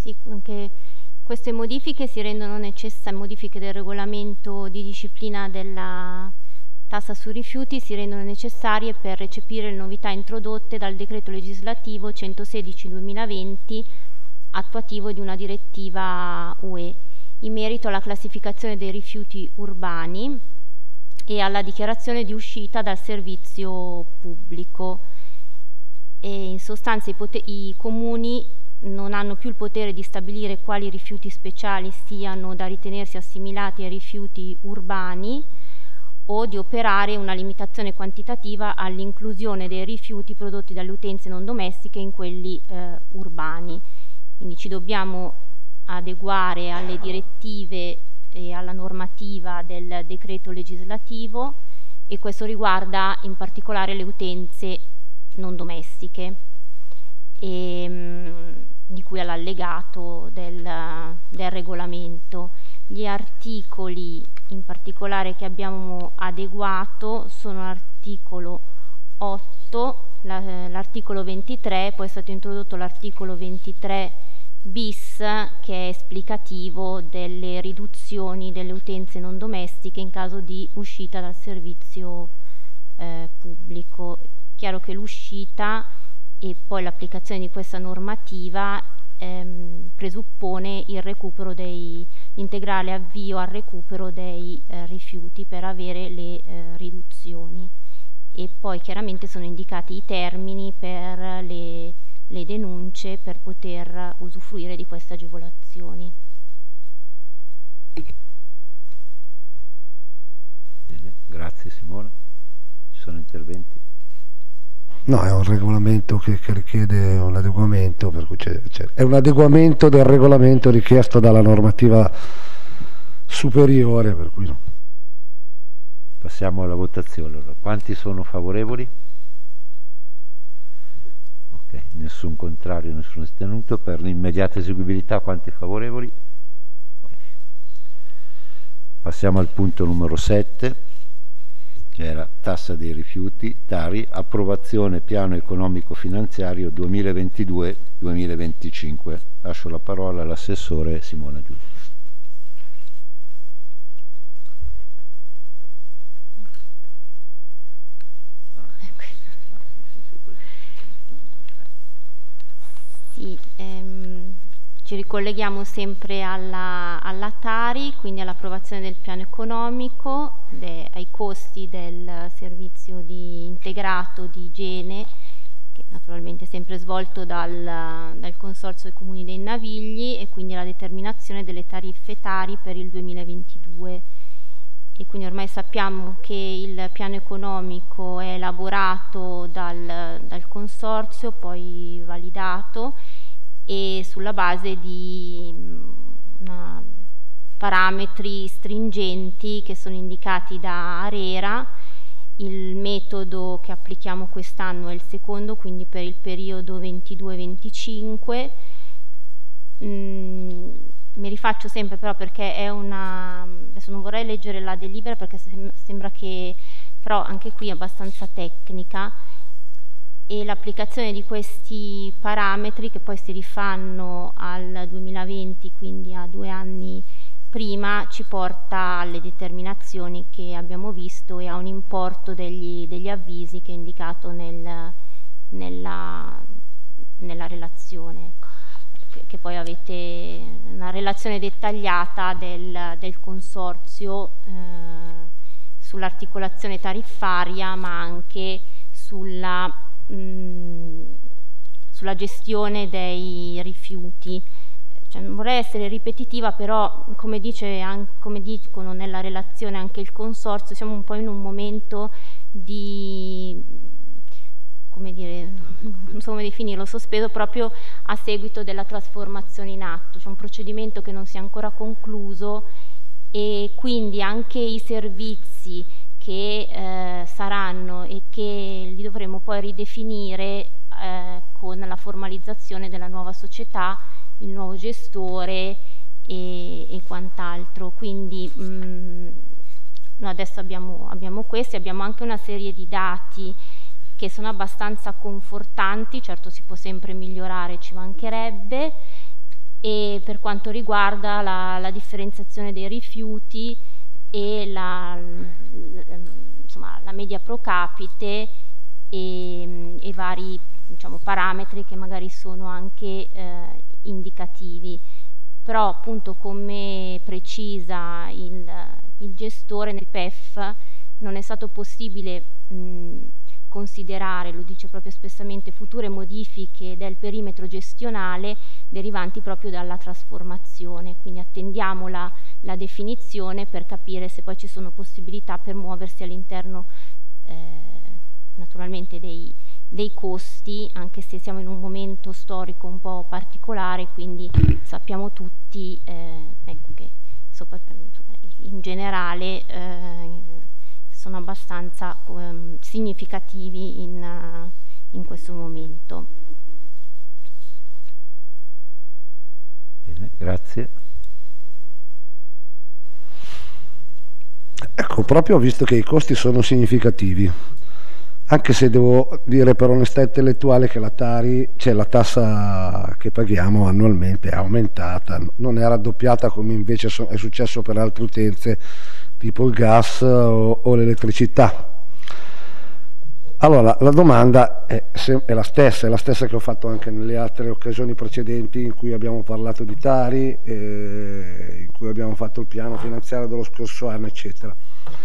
Sì, anche queste modifiche si rendono necessarie, modifiche del regolamento di disciplina della tassa sui rifiuti si rendono necessarie per recepire le novità introdotte dal decreto legislativo centosedici duemilaventi attuativo di una direttiva U E in merito alla classificazione dei rifiuti urbani e alla dichiarazione di uscita dal servizio pubblico. E in sostanza i, pot- i comuni non hanno più il potere di stabilire quali rifiuti speciali siano da ritenersi assimilati ai rifiuti urbani o di operare una limitazione quantitativa all'inclusione dei rifiuti prodotti dalle utenze non domestiche in quelli eh, urbani. Quindi ci dobbiamo adeguare alle direttive e alla normativa del decreto legislativo, e questo riguarda in particolare le utenze non domestiche, e, mh, di cui all'allegato del, del regolamento. Gli articoli in particolare che abbiamo adeguato sono l'articolo otto, la, l'articolo ventitré, poi è stato introdotto l'articolo ventitré bis che è esplicativo delle riduzioni delle utenze non domestiche in caso di uscita dal servizio eh, pubblico. Chiaro che l'uscita e poi l'applicazione di questa normativa ehm, presuppone il recupero dei l'integrale avvio al recupero dei eh, rifiuti per avere le eh, riduzioni, e poi chiaramente sono indicati i termini per le, le denunce per poter usufruire di queste agevolazioni. Bene, grazie Simona. Ci sono interventi? No, è un regolamento che, che richiede un adeguamento, per cui c'è, c'è, è un adeguamento del regolamento richiesto dalla normativa superiore, per cui no. Passiamo alla votazione. Allora, quanti sono favorevoli? Ok, nessun contrario, nessun astenuto. Per l'immediata eseguibilità quanti favorevoli? Okay. Passiamo al punto numero sette, che era tassa dei rifiuti, Tari, approvazione piano economico finanziario duemilaventidue duemilaventicinque. Lascio la parola all'assessore Simona Giulia. Sì, ehm, ci ricolleghiamo sempre alla, alla Tari, quindi all'approvazione del piano economico, de, ai costi del servizio di integrato di igiene, che naturalmente è sempre svolto dal, dal Consorzio dei Comuni dei Navigli, e quindi alla determinazione delle tariffe Tari per il duemilaventidue. E quindi ormai sappiamo che il piano economico è elaborato dal, dal Consorzio, poi validato, e sulla base di una, parametri stringenti che sono indicati da ARERA. Il metodo che applichiamo quest'anno è il secondo, quindi per il periodo ventidue venticinque. Mm, mi rifaccio sempre però perché è una, adesso non vorrei leggere la delibera perché sem- sembra che però anche qui è abbastanza tecnica, e l'applicazione di questi parametri, che poi si rifanno al duemilaventi, quindi a due anni prima, ci porta alle determinazioni che abbiamo visto e a un importo degli, degli avvisi che è indicato nel, nella, nella relazione, che, che poi avete una relazione dettagliata del, del consorzio eh, sull'articolazione tariffaria, ma anche sulla, mh, sulla gestione dei rifiuti. Cioè, non vorrei essere ripetitiva, però come, dice, anche, come dicono nella relazione anche il consorzio, siamo un po' in un momento di, come dire, non so come definirlo, sospeso proprio a seguito della trasformazione in atto. C'è un procedimento che non si è ancora concluso, e quindi anche i servizi che eh, saranno e che li dovremo poi ridefinire eh, con la formalizzazione della nuova società, il nuovo gestore e, e quant'altro. Quindi mh, noi adesso abbiamo, abbiamo questi, abbiamo anche una serie di dati che sono abbastanza confortanti, certo si può sempre migliorare, ci mancherebbe, e per quanto riguarda la, la differenziazione dei rifiuti e la, insomma, la media pro capite e, e vari, diciamo, parametri che magari sono anche eh, indicativi. Però appunto, come precisa il, il gestore, nel P E F non è stato possibile mh, considerare, lo dice proprio espressamente, future modifiche del perimetro gestionale derivanti proprio dalla trasformazione, quindi attendiamo la, la definizione per capire se poi ci sono possibilità per muoversi all'interno eh, naturalmente dei, dei costi, anche se siamo in un momento storico un po' particolare, quindi sappiamo tutti eh, ecco che in generale eh, sono abbastanza um, significativi in, uh, in questo momento. Bene, grazie. Ecco, proprio ho visto che i costi sono significativi, anche se devo dire per onestà intellettuale che la Tari, cioè la tassa che paghiamo annualmente è aumentata, non è raddoppiata come invece è successo per altre utenze tipo il gas o, o l'elettricità. Allora la domanda è, è la stessa, è la stessa che ho fatto anche nelle altre occasioni precedenti in cui abbiamo parlato di Tari, eh, in cui abbiamo fatto il piano finanziario dello scorso anno, eccetera.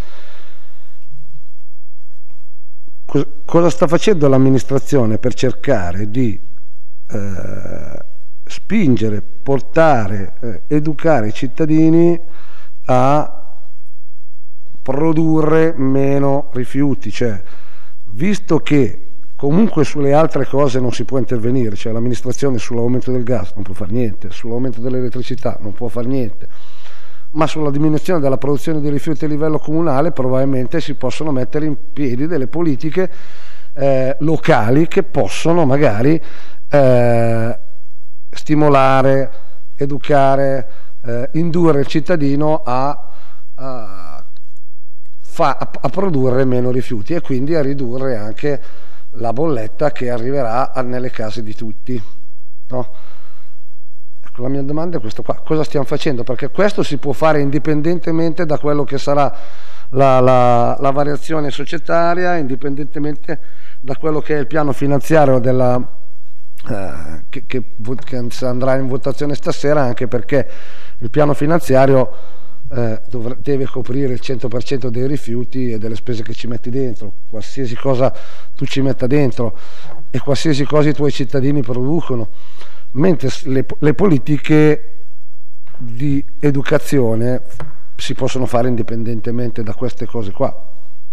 Cosa sta facendo l'amministrazione per cercare di eh, spingere, portare, eh, educare i cittadini a produrre meno rifiuti? Cioè, visto che comunque sulle altre cose non si può intervenire, cioè l'amministrazione sull'aumento del gas non può fare niente, sull'aumento dell'elettricità non può fare niente, ma sulla diminuzione della produzione di rifiuti a livello comunale probabilmente si possono mettere in piedi delle politiche eh, locali che possono magari eh, stimolare, educare, eh, indurre il cittadino a, a, fa, a, a produrre meno rifiuti e quindi a ridurre anche la bolletta che arriverà nelle case di tutti, no? La mia domanda è questa qua: cosa stiamo facendo? Perché questo si può fare indipendentemente da quello che sarà la, la, la variazione societaria, indipendentemente da quello che è il piano finanziario della, eh, che, che, che andrà in votazione stasera, anche perché il piano finanziario eh, dovre, deve coprire il cento per cento dei rifiuti e delle spese che ci metti dentro, qualsiasi cosa tu ci metta dentro e qualsiasi cosa i tuoi cittadini producono. Mentre le, le politiche di educazione si possono fare indipendentemente da queste cose qua.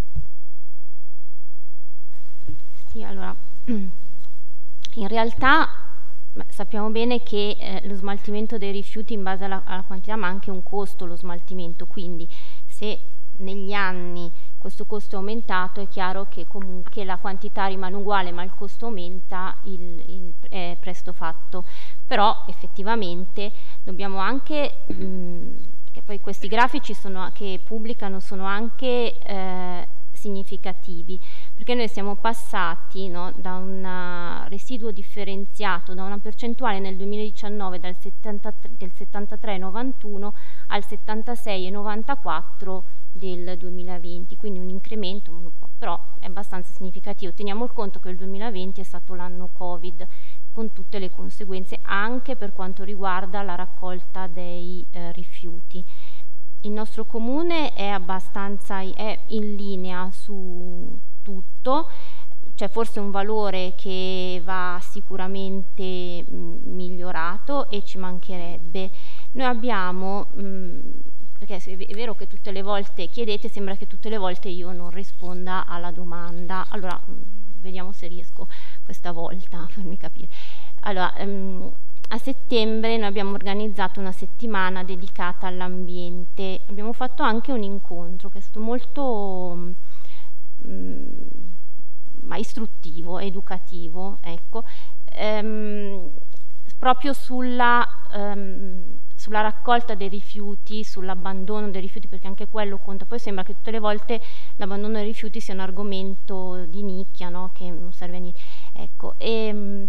Sì, allora, in realtà sappiamo bene che eh, lo smaltimento dei rifiuti in base alla, alla quantità, ma anche un costo lo smaltimento, quindi se negli anni questo costo è aumentato, è chiaro che comunque la quantità rimane uguale ma il costo aumenta, il, il, è presto fatto. Però effettivamente dobbiamo anche, mh, che poi questi grafici sono, che pubblicano sono anche eh, significativi, perché noi siamo passati, no, da un residuo differenziato, da una percentuale nel duemiladiciannove dal settantatré, del settantatré virgola novantuno al settantasei virgola novantaquattro del duemilaventi, quindi un incremento, però è abbastanza significativo. Teniamo conto che il duemilaventi è stato l'anno Covid, con tutte le conseguenze anche per quanto riguarda la raccolta dei eh, rifiuti. Il nostro comune è abbastanza è in linea su tutto, c'è forse un valore che va sicuramente mh, migliorato e ci mancherebbe. Noi abbiamo, mh, perché è vero che tutte le volte chiedete, sembra che tutte le volte io non risponda alla domanda, allora mh, vediamo se riesco questa volta a farmi capire. Allora, mh, a settembre noi abbiamo organizzato una settimana dedicata all'ambiente, abbiamo fatto anche un incontro che è stato molto mh, ma istruttivo, educativo, ecco, ehm, proprio sulla, ehm, sulla raccolta dei rifiuti, sull'abbandono dei rifiuti, perché anche quello conta. Poi sembra che tutte le volte l'abbandono dei rifiuti sia un argomento di nicchia, no? Che non serve a niente. Ecco, e,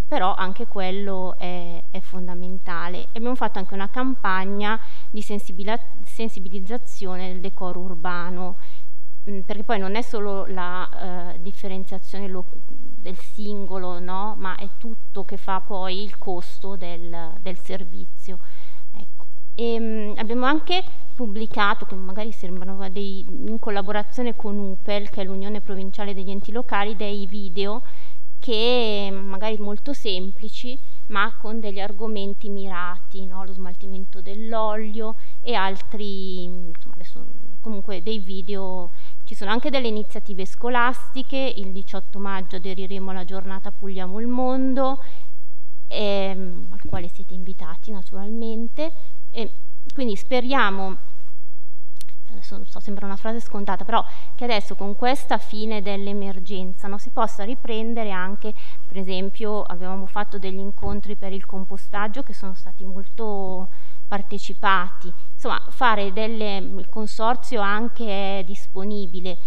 però anche quello è, è fondamentale. E abbiamo fatto anche una campagna di sensibilizzazione del decoro urbano, mh, perché poi non è solo la eh, differenziazione del singolo, no? Ma è tutto che fa poi il costo del, del servizio. Ecco. E, mh, abbiamo anche pubblicato, che magari sembrano dei, in collaborazione con U P E L, che è l'Unione Provinciale degli Enti Locali, dei video che magari molto semplici, ma con degli argomenti mirati, no? Lo smaltimento dell'olio e altri, insomma, adesso, comunque dei video. Ci sono anche delle iniziative scolastiche. Il diciotto maggio aderiremo alla giornata Puliamo il Mondo, ehm, al quale siete invitati naturalmente, e quindi speriamo, adesso non so, sembra una frase scontata, però che adesso con questa fine dell'emergenza, no, si possa riprendere anche, per esempio avevamo fatto degli incontri per il compostaggio che sono stati molto partecipati, insomma fare delle, il consorzio anche è disponibile.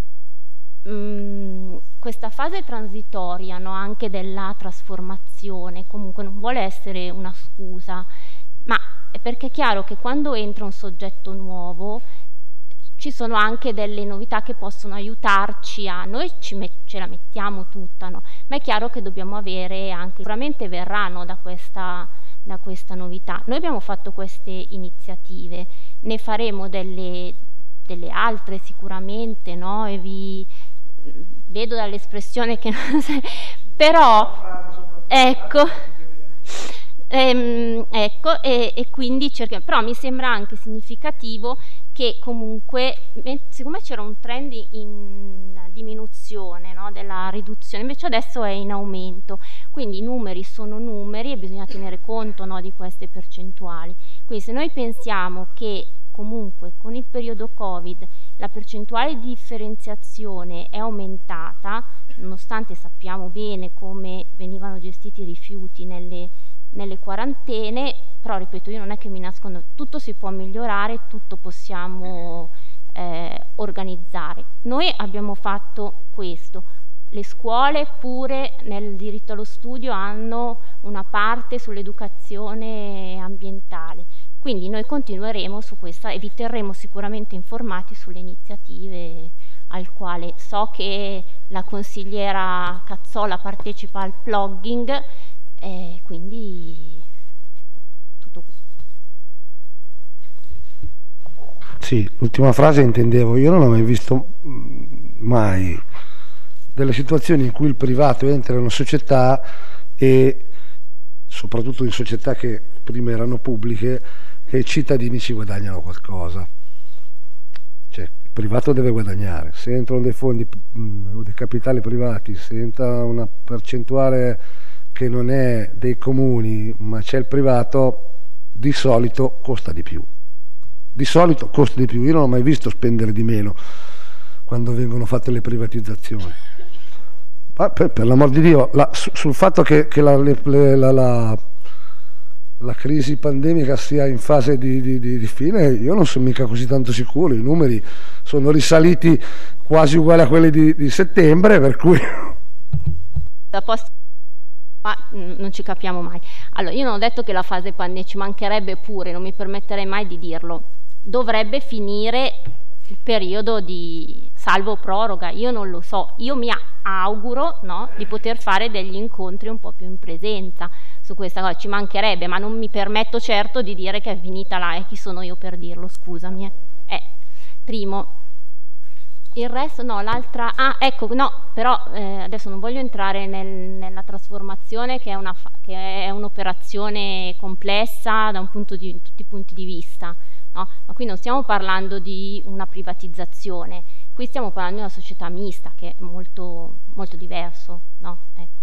Mm, questa fase transitoria, no, anche della trasformazione, comunque non vuole essere una scusa, ma è perché è chiaro che quando entra un soggetto nuovo ci sono anche delle novità che possono aiutarci a, noi ci ce la mettiamo tutta, no? Ma è chiaro che dobbiamo avere anche, sicuramente verranno da questa, da questa novità. Noi abbiamo fatto queste iniziative, ne faremo delle, delle altre sicuramente, no? E vi vedo dall'espressione che non sei, però ecco, ehm, ecco e, e quindi cerchiamo, però mi sembra anche significativo che comunque, siccome c'era un trend in diminuzione, no, della riduzione, invece adesso è in aumento, quindi i numeri sono numeri e bisogna tenere conto, no, di queste percentuali. Quindi se noi pensiamo che comunque con il periodo Covid la percentuale di differenziazione è aumentata, nonostante sappiamo bene come venivano gestiti i rifiuti nelle, nelle quarantene, però ripeto, io non è che mi nascondo, tutto si può migliorare, tutto possiamo eh, organizzare. Noi abbiamo fatto questo. Le scuole pure nel diritto allo studio hanno una parte sull'educazione ambientale, quindi noi continueremo su questa e vi terremo sicuramente informati sulle iniziative al quale so che la consigliera Cazzola partecipa al plugging, eh, quindi tutto qui. Sì, l'ultima frase intendevo, io non ho mai visto mai delle situazioni in cui il privato entra in una società e soprattutto in società che prima erano pubbliche e i cittadini ci guadagnano qualcosa. Cioè, il privato deve guadagnare. Se entrano dei fondi o dei capitali privati, se entra una percentuale che non è dei comuni ma c'è il privato, di solito costa di più. Di solito costa di più. Io non ho mai visto spendere di meno quando vengono fatte le privatizzazioni. Ma per, per l'amor di Dio, la, su, sul fatto che, che la, le, la, la, la crisi pandemica sia in fase di, di, di, di fine, io non sono mica così tanto sicuro. I numeri sono risaliti quasi uguali a quelli di, di settembre, per cui ma non ci capiamo mai. Allora, io non ho detto che la fase pandemica, ci mancherebbe pure, non mi permetterei mai di dirlo. Dovrebbe finire il periodo di salvo proroga, io non lo so, io mi auguro, no, di poter fare degli incontri un po' più in presenza su questa cosa, ci mancherebbe, ma non mi permetto certo di dire che è finita là, e chi sono io per dirlo, scusami. Eh, primo. Il resto no, l'altra, ah ecco, no, però eh, adesso non voglio entrare nel, nella trasformazione che è, una, che è un'operazione complessa da un punto di, tutti i punti di vista, no? Ma qui non stiamo parlando di una privatizzazione, qui stiamo parlando di una società mista che è molto, molto diverso, no? Ecco.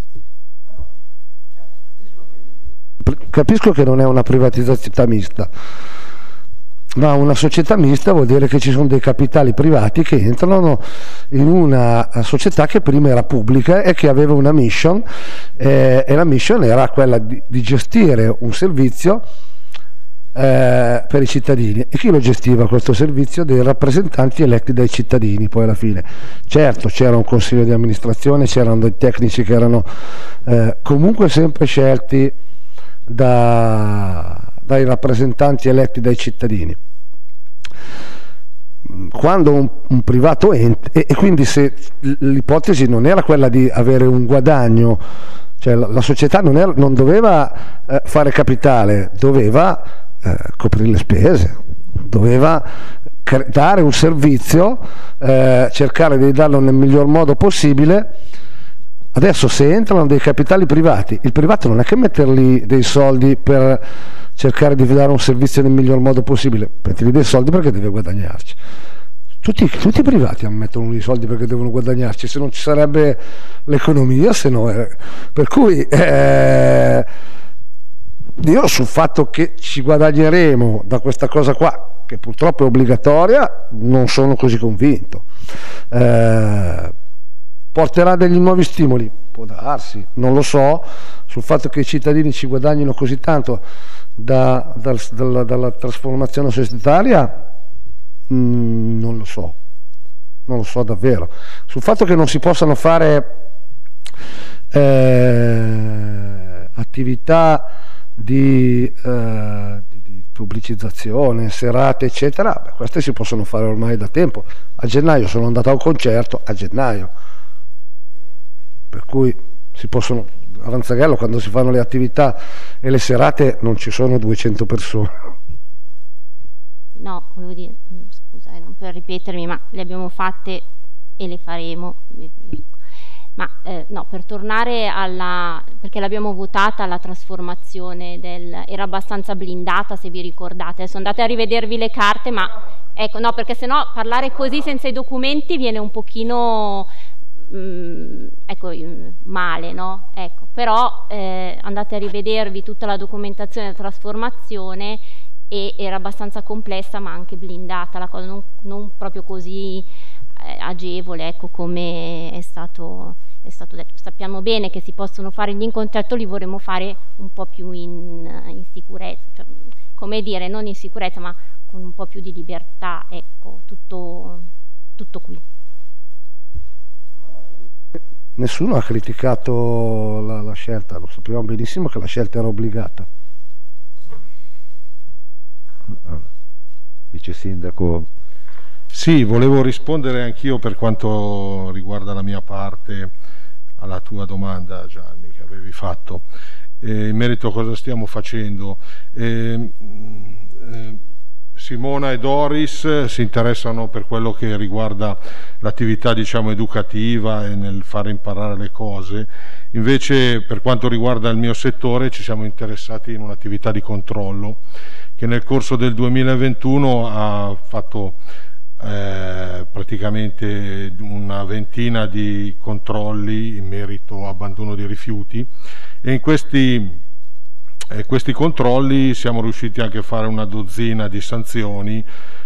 Capisco che non è una privatizzazione mista, ma una società mista vuol dire che ci sono dei capitali privati che entrano in una società che prima era pubblica e che aveva una mission, eh, e la mission era quella di, di gestire un servizio eh, per i cittadini. E chi lo gestiva questo servizio? Dei rappresentanti eletti dai cittadini. Poi alla fine, certo, c'era un consiglio di amministrazione, c'erano dei tecnici che erano eh, comunque sempre scelti da, dai rappresentanti eletti dai cittadini. Quando un, un privato ente, e, e quindi se l'ipotesi non era quella di avere un guadagno, cioè la, la società non, era, non doveva eh, fare capitale, doveva eh, coprire le spese, doveva dare un servizio, eh, cercare di darlo nel miglior modo possibile. Adesso se entrano dei capitali privati, il privato non è che metterli dei soldi per cercare di dare un servizio nel miglior modo possibile, metterli dei soldi perché deve guadagnarci. Tutti, tutti i privati mettono i soldi perché devono guadagnarci, se non ci sarebbe l'economia, se no eh. Per cui eh, io sul fatto che ci guadagneremo da questa cosa qua, che purtroppo è obbligatoria, non sono così convinto. Eh, porterà degli nuovi stimoli? Può darsi, non lo so. Sul fatto che i cittadini ci guadagnino così tanto da, da, dalla, dalla trasformazione societaria, mh, non lo so, non lo so davvero. Sul fatto che non si possano fare eh, attività di, eh, di, di pubblicizzazione, serate eccetera, beh, queste si possono fare ormai da tempo. A gennaio sono andato a un concerto, a gennaio, per cui si possono, a Ranzaghello quando si fanno le attività e le serate non ci sono duecento persone. No, volevo dire, scusa, eh, non per ripetermi, ma le abbiamo fatte e le faremo. Ma eh, no, per tornare alla, perché l'abbiamo votata la trasformazione del, era abbastanza blindata se vi ricordate, adesso andate a rivedervi le carte, ma ecco, no, perché sennò parlare così senza i documenti viene un pochino mh, ecco, male, no? Ecco, però eh, andate a rivedervi tutta la documentazione della trasformazione e era abbastanza complessa ma anche blindata la cosa, non, non proprio così eh, agevole, ecco, come è stato, è stato detto. Sappiamo bene che si possono fare gli incontri, li vorremmo fare un po' più in, in sicurezza, cioè, come dire, non in sicurezza ma con un po' più di libertà, ecco, tutto, tutto qui. Nessuno ha criticato la, la scelta, lo sappiamo benissimo che la scelta era obbligata. Vice Sindaco. Sì, volevo rispondere anch'io per quanto riguarda la mia parte alla tua domanda, Gianni, che avevi fatto eh, in merito a cosa stiamo facendo. Eh, eh, Simona e Doris si interessano per quello che riguarda l'attività, diciamo, educativa e nel fare imparare le cose. Invece, per quanto riguarda il mio settore, ci siamo interessati in un'attività di controllo che nel corso del duemilaventuno ha fatto eh, praticamente una ventina di controlli in merito a abbandono di rifiuti, e in questi E questi controlli siamo riusciti anche a fare una dozzina di sanzioni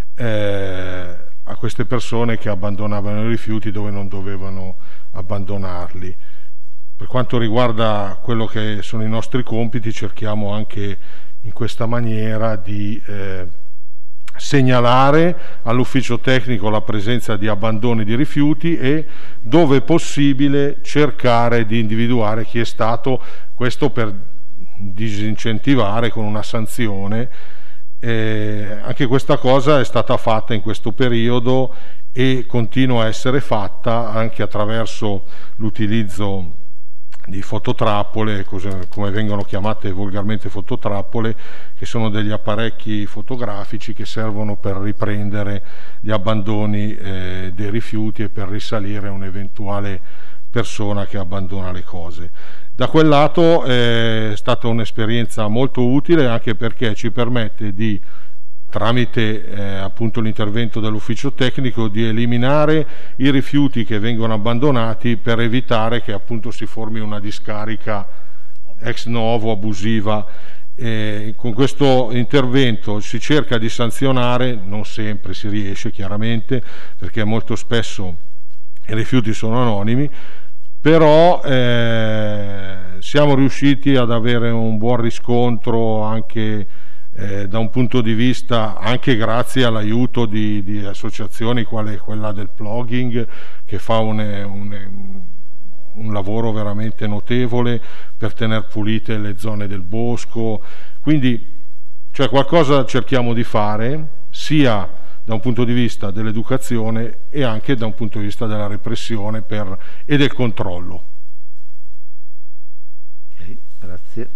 eh, a queste persone che abbandonavano i rifiuti dove non dovevano abbandonarli. Per quanto riguarda quello che sono i nostri compiti, cerchiamo anche in questa maniera di eh, segnalare all'ufficio tecnico la presenza di abbandoni di rifiuti e, dove possibile, cercare di individuare chi è stato, questo per disincentivare con una sanzione. Eh, anche questa cosa è stata fatta in questo periodo e continua a essere fatta anche attraverso l'utilizzo di fototrappole, come vengono chiamate volgarmente fototrappole, che sono degli apparecchi fotografici che servono per riprendere gli abbandoni eh, dei rifiuti e per risalire a un'eventuale persona che abbandona le cose. Da quel lato è stata un'esperienza molto utile, anche perché ci permette di, tramite eh, appunto l'intervento dell'ufficio tecnico, di eliminare i rifiuti che vengono abbandonati per evitare che appunto si formi una discarica ex novo abusiva. E con questo intervento si cerca di sanzionare, non sempre si riesce chiaramente, perché molto spesso i rifiuti sono anonimi, però eh, siamo riusciti ad avere un buon riscontro anche eh, da un punto di vista, anche grazie all'aiuto di, di associazioni quale quella del plugging, che fa un, un, un lavoro veramente notevole per tenere pulite le zone del bosco. Quindi, cioè, qualcosa cerchiamo di fare sia da un punto di vista dell'educazione e anche da un punto di vista della repressione per, e del controllo. Ok, grazie.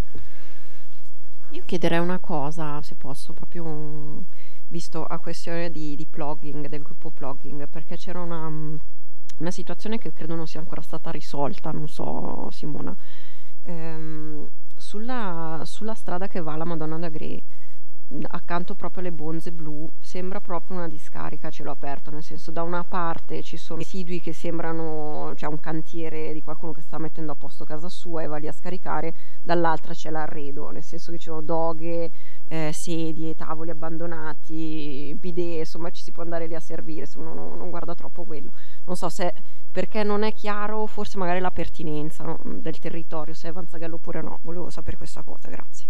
Io chiederei una cosa, se posso, proprio un, visto a questione di, di plugging, del gruppo plugging, perché c'era una, una situazione che credo non sia ancora stata risolta, non so Simona, ehm, sulla, sulla strada che va alla Madonna d'Agrè, accanto proprio alle Bonze Blu, sembra proprio una discarica a cielo aperto, nel senso, da una parte ci sono residui che sembrano, cioè un cantiere di qualcuno che sta mettendo a posto casa sua e va lì a scaricare, dall'altra c'è l'arredo, nel senso che ci sono doghe, eh, sedie, tavoli abbandonati, bidet, insomma ci si può andare lì a servire se uno non, non guarda troppo quello. Non so se perché non è chiaro, forse magari la pertinenza, no, del territorio, se è Vanzaghello oppure no. Volevo sapere questa cosa, grazie.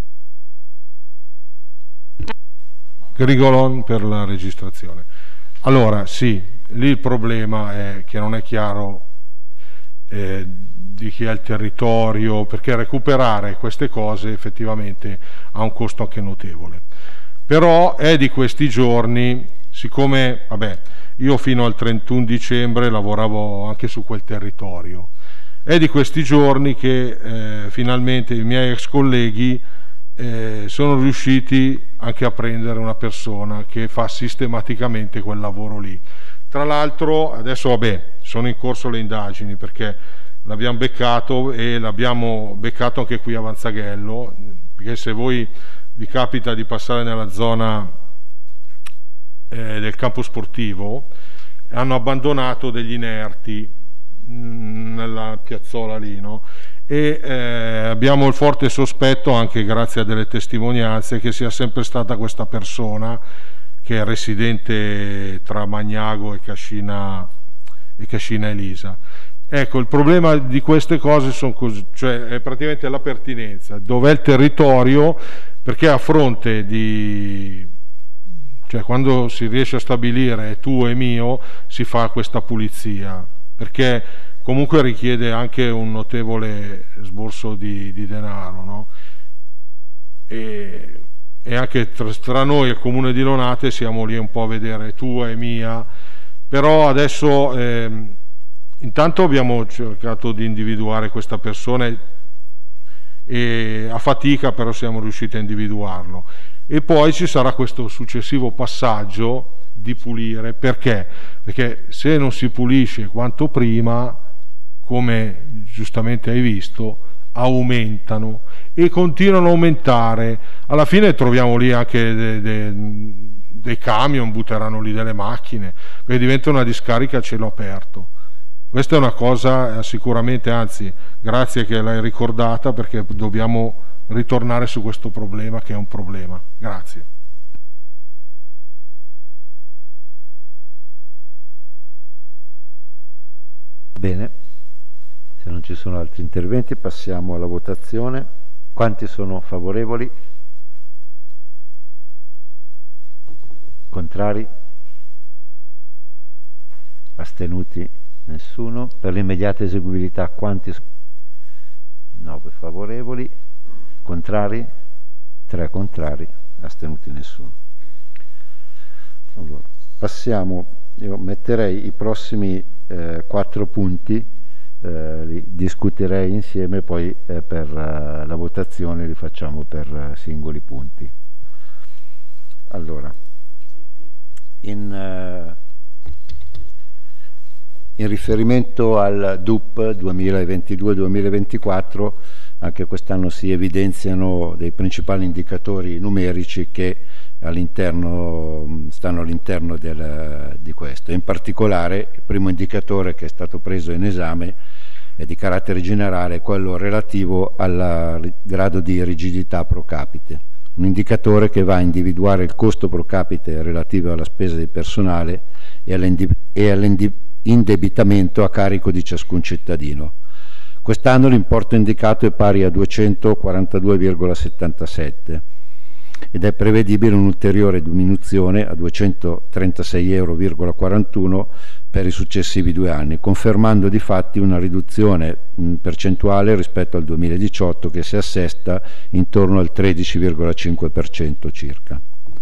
Grigolon per la registrazione. Allora sì, lì il problema è che non è chiaro eh, di chi ha il territorio, perché recuperare queste cose effettivamente ha un costo anche notevole. Però è di questi giorni, siccome vabbè, io fino al trentuno dicembre lavoravo anche su quel territorio, è di questi giorni che eh, finalmente i miei ex colleghi Eh, sono riusciti anche a prendere una persona che fa sistematicamente quel lavoro lì. Tra l'altro adesso vabbè, sono in corso le indagini perché l'abbiamo beccato e l'abbiamo beccato anche qui a Vanzaghello, perché se voi vi capita di passare nella zona eh, del campo sportivo, hanno abbandonato degli inerti mh, nella piazzola lì, no? E eh, abbiamo il forte sospetto, anche grazie a delle testimonianze, che sia sempre stata questa persona che è residente tra Magnago e Cascina, e Cascina Elisa. Ecco, il problema di queste cose sono così, cioè è praticamente la pertinenza, dov'è il territorio, perché a fronte di, cioè quando si riesce a stabilire è tuo e mio, si fa questa pulizia, perché comunque richiede anche un notevole sborso di, di denaro, no? E, e anche tra, tra noi e il comune di Lonate siamo lì un po' a vedere tua e mia, però adesso eh, intanto abbiamo cercato di individuare questa persona e a fatica però siamo riusciti a individuarlo, e poi ci sarà questo successivo passaggio di pulire. Perché? Perché se non si pulisce quanto prima, come giustamente hai visto, aumentano e continuano a aumentare. Alla fine troviamo lì anche dei, dei, dei camion, butteranno lì delle macchine, perché diventa una discarica a cielo aperto. Questa è una cosa sicuramente, anzi grazie che l'hai ricordata, perché dobbiamo ritornare su questo problema, che è un problema. Grazie. Bene. Se non ci sono altri interventi passiamo alla votazione. Quanti sono favorevoli? Contrari? Astenuti? Nessuno. Per l'immediata eseguibilità quanti sono? nove favorevoli. Contrari? tre contrari. Astenuti? Nessuno. Allora, passiamo, io metterei i prossimi eh, quattro punti. Eh, li discuterei insieme, poi eh, per uh, la votazione li facciamo per uh, singoli punti. Allora, in, uh, in riferimento al D U P duemilaventidue duemilaventiquattro, anche quest'anno si evidenziano dei principali indicatori numerici che all'interno, stanno all'interno del, di questo. In particolare il primo indicatore che è stato preso in esame è di carattere generale, quello relativo al grado di rigidità pro capite, un indicatore che va a individuare il costo pro capite relativo alla spesa di personale e all'indebitamento a carico di ciascun cittadino. Quest'anno l'importo indicato è pari a duecentoquarantadue virgola settantasette. ed è prevedibile un'ulteriore diminuzione a duecentotrentasei virgola quarantuno euro per i successivi due anni, confermando di fatti una riduzione mh, percentuale rispetto al duemiladiciotto che si assesta intorno al tredici virgola cinque per cento circa.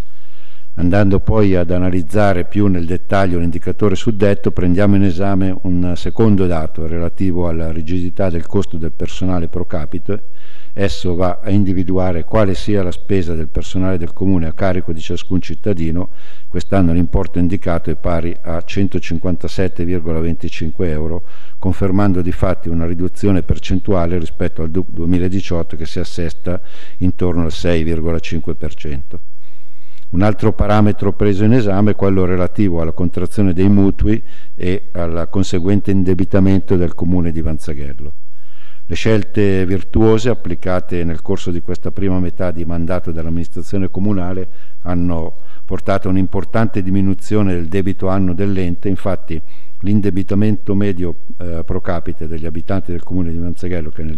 Andando poi ad analizzare più nel dettaglio l'indicatore suddetto, prendiamo in esame un secondo dato relativo alla rigidità del costo del personale pro capite. Esso va a individuare quale sia la spesa del personale del comune a carico di ciascun cittadino. Quest'anno l'importo indicato è pari a centocinquantasette virgola venticinque euro, confermando di fatti una riduzione percentuale rispetto al duemiladiciotto che si assesta intorno al sei virgola cinque per cento. Un altro parametro preso in esame è quello relativo alla contrazione dei mutui e al conseguente indebitamento del comune di Vanzaghello. Le scelte virtuose applicate nel corso di questa prima metà di mandato dell'amministrazione comunale hanno portato a un'importante diminuzione del debito annuo dell'ente. Infatti l'indebitamento medio eh, pro capite degli abitanti del comune di Vanzaghello, che nel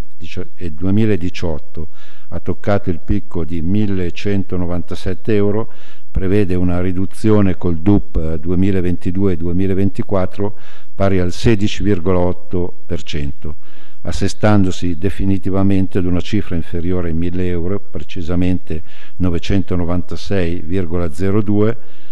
duemiladiciotto ha toccato il picco di millecentonovantasette euro, prevede una riduzione col D U P duemilaventidue duemilaventiquattro pari al sedici virgola otto per cento, assestandosi definitivamente ad una cifra inferiore ai mille euro, precisamente novecentonovantasei virgola zero due,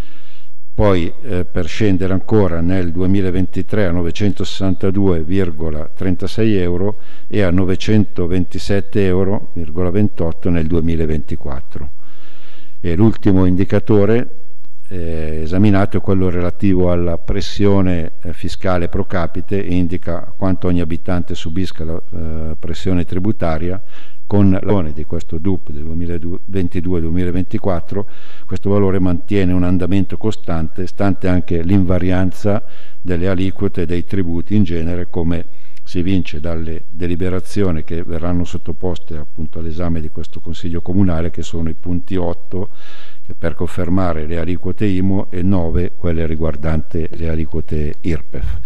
poi eh, per scendere ancora nel duemilaventitré a novecentosessantadue virgola trentasei euro e a novecentoventisette virgola ventotto euro nel duemilaventiquattro. E l'ultimo indicatore eh, esaminato è quello relativo alla pressione eh, fiscale pro capite, e indica quanto ogni abitante subisca la eh, pressione tributaria. Con l'azione di questo D U P del duemilaventidue duemilaventiquattro questo valore mantiene un andamento costante, stante anche l'invarianza delle aliquote e dei tributi in genere, come si evince dalle deliberazioni che verranno sottoposte appunto all'esame di questo Consiglio Comunale, che sono i punti otto per confermare le aliquote I M U e nove quelle riguardanti le aliquote I R P E F.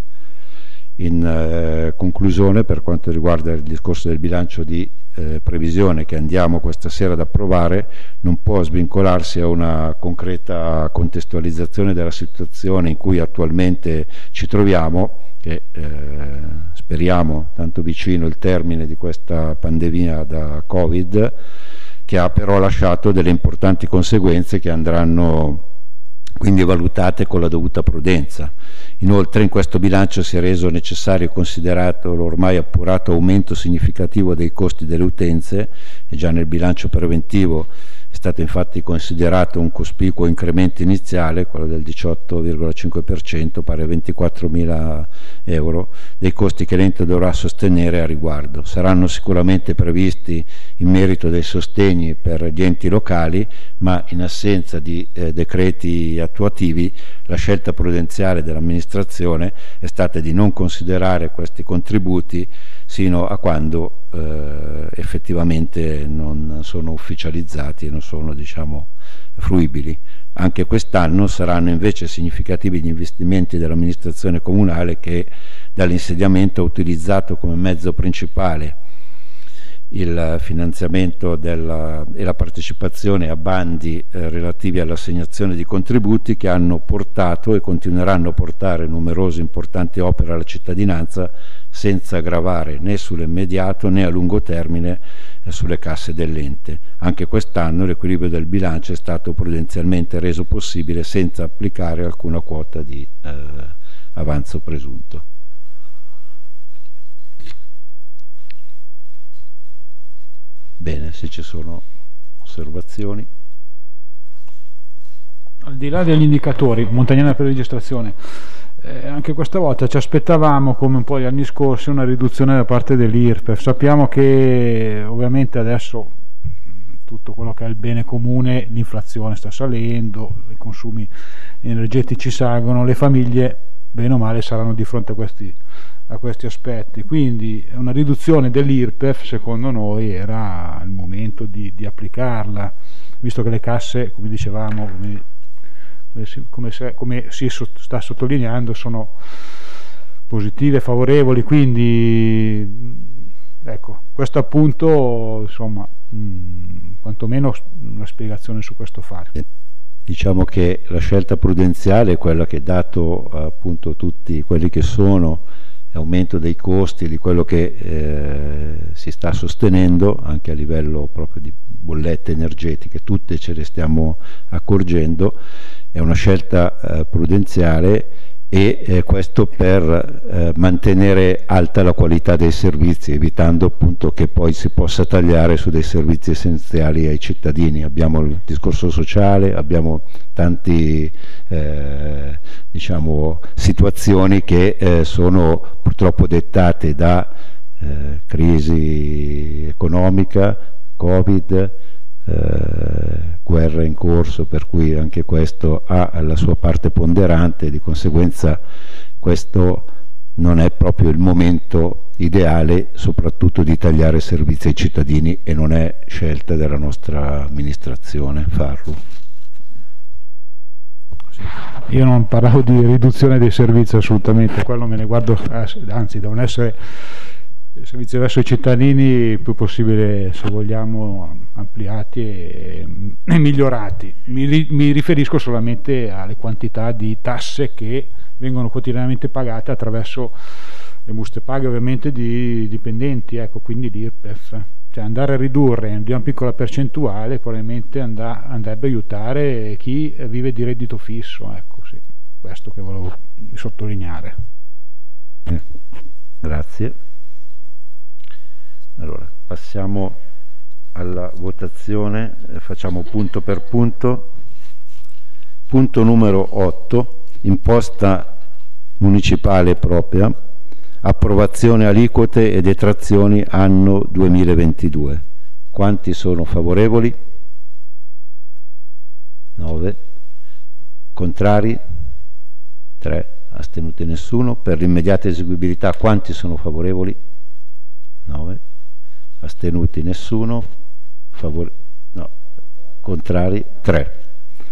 In eh, conclusione, per quanto riguarda il discorso del bilancio di eh, previsione che andiamo questa sera ad approvare, non può svincolarsi a una concreta contestualizzazione della situazione in cui attualmente ci troviamo, che eh, speriamo tanto vicino il termine di questa pandemia da Covid, che ha però lasciato delle importanti conseguenze che andranno quindi valutate con la dovuta prudenza. Inoltre in questo bilancio si è reso necessario e considerato l'ormai appurato aumento significativo dei costi delle utenze, e già nel bilancio preventivo è stato infatti considerato un cospicuo incremento iniziale, quello del diciotto virgola cinque per cento, pari a ventiquattromila euro, dei costi che l'ente dovrà sostenere a riguardo. Saranno sicuramente previsti in merito dei sostegni per gli enti locali, ma in assenza di eh, decreti attuativi la scelta prudenziale dell'amministrazione è stata di non considerare questi contributi sino a quando eh, effettivamente non sono ufficializzati e non sono, diciamo, fruibili. Anche quest'anno saranno invece significativi gli investimenti dell'amministrazione comunale, che dall'insediamento ha utilizzato come mezzo principale il finanziamento della, e la partecipazione a bandi eh, relativi all'assegnazione di contributi, che hanno portato e continueranno a portare numerose importanti opere alla cittadinanza, senza gravare né sull'immediato né a lungo termine eh, sulle casse dell'ente. Anche quest'anno l'equilibrio del bilancio è stato prudenzialmente reso possibile senza applicare alcuna quota di eh, avanzo presunto. Bene, se ci sono osservazioni. Al di là degli indicatori, Montagnana per registrazione, eh, anche questa volta ci aspettavamo, come un po' gli anni scorsi, una riduzione da parte dell'I R P E F. Sappiamo che ovviamente adesso tutto quello che è il bene comune, l'inflazione sta salendo, i consumi energetici salgono, le famiglie bene o male saranno di fronte a questi a questi aspetti, quindi una riduzione dell'I R P E F secondo noi era il momento di, di applicarla, visto che le casse, come dicevamo, come, come, si, come, se, come si sta sottolineando, sono positive, favorevoli, quindi ecco, questo appunto insomma mh, quantomeno una spiegazione su questo fatto. Diciamo che la scelta prudenziale è quella che, dato appunto tutti quelli che sono l'aumento dei costi, di quello che eh, si sta sostenendo anche a livello proprio di bollette energetiche, tutte ce le stiamo accorgendo, è una scelta eh, prudenziale, e eh, questo per eh, mantenere alta la qualità dei servizi, evitando appunto che poi si possa tagliare su dei servizi essenziali ai cittadini. Abbiamo il discorso sociale, abbiamo tanti eh, diciamo situazioni che eh, sono purtroppo dettate da eh, crisi economica, Covid, Eh, guerra in corso, per cui anche questo ha la sua parte ponderante, di conseguenza questo non è proprio il momento ideale soprattutto di tagliare servizi ai cittadini, e non è scelta della nostra amministrazione farlo. Io non parlavo di riduzione dei servizi, assolutamente, quello me ne guardo, anzi devono essere servizi verso i cittadini il più possibile, se vogliamo, ampliati e, e migliorati. Mi, mi riferisco solamente alle quantità di tasse che vengono quotidianamente pagate attraverso le buste paga, ovviamente, di dipendenti, ecco, quindi di I R P E F. Cioè andare a ridurre di una piccola percentuale probabilmente and- andrebbe a aiutare chi vive di reddito fisso, ecco, sì, questo che volevo sottolineare. Eh, grazie. Allora, passiamo alla votazione, facciamo punto per punto. Punto numero otto, imposta municipale propria, approvazione aliquote e detrazioni anno duemilaventidue. Quanti sono favorevoli? nove. Contrari? tre. Astenuti nessuno. Per l'immediata eseguibilità quanti sono favorevoli? nove. Astenuti nessuno, favore... no. Contrari tre.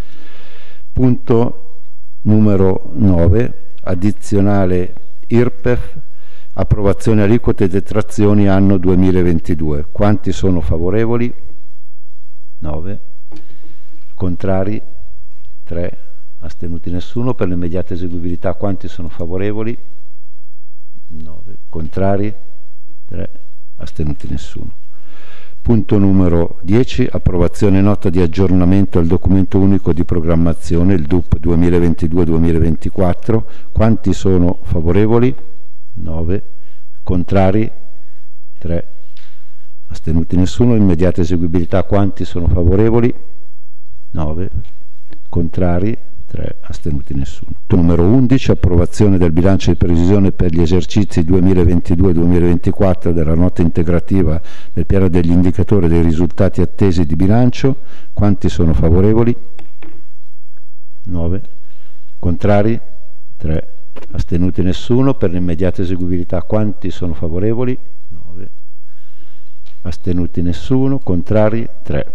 Punto numero nove, addizionale I R P E F, approvazione aliquote e detrazioni anno duemilaventidue. Quanti sono favorevoli? nove. Contrari tre. Astenuti nessuno. Per l'immediata eseguibilità quanti sono favorevoli? nove. Contrari tre. Astenuti nessuno. Punto numero dieci, approvazione nota di aggiornamento al documento unico di programmazione, il D U P duemilaventidue duemilaventiquattro. Quanti sono favorevoli? nove. Contrari? tre. Astenuti nessuno. Immediata eseguibilità quanti sono favorevoli? nove. Contrari? tre. Astenuti nessuno. Numero undici, approvazione del bilancio di previsione per gli esercizi duemilaventidue duemilaventiquattro della nota integrativa del piano degli indicatori dei risultati attesi di bilancio. Quanti sono favorevoli? nove. Contrari? tre. Astenuti nessuno. Per l'immediata eseguibilità quanti sono favorevoli? nove. Astenuti nessuno. Contrari? tre.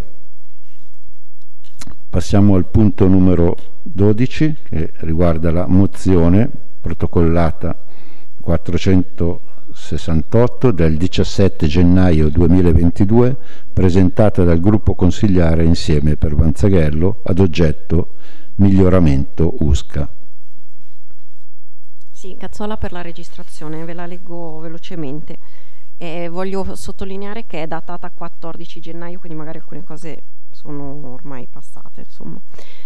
Passiamo al punto numero dodici, che riguarda la mozione protocollata quattrocentosessantotto del diciassette gennaio duemilaventidue, presentata dal gruppo consigliare Insieme per Vanzaghello, ad oggetto miglioramento U S C A. Sì, Cazzola per la registrazione, ve la leggo velocemente. E voglio sottolineare che è datata quattordici gennaio, quindi magari alcune cose sono ormai passate, insomma,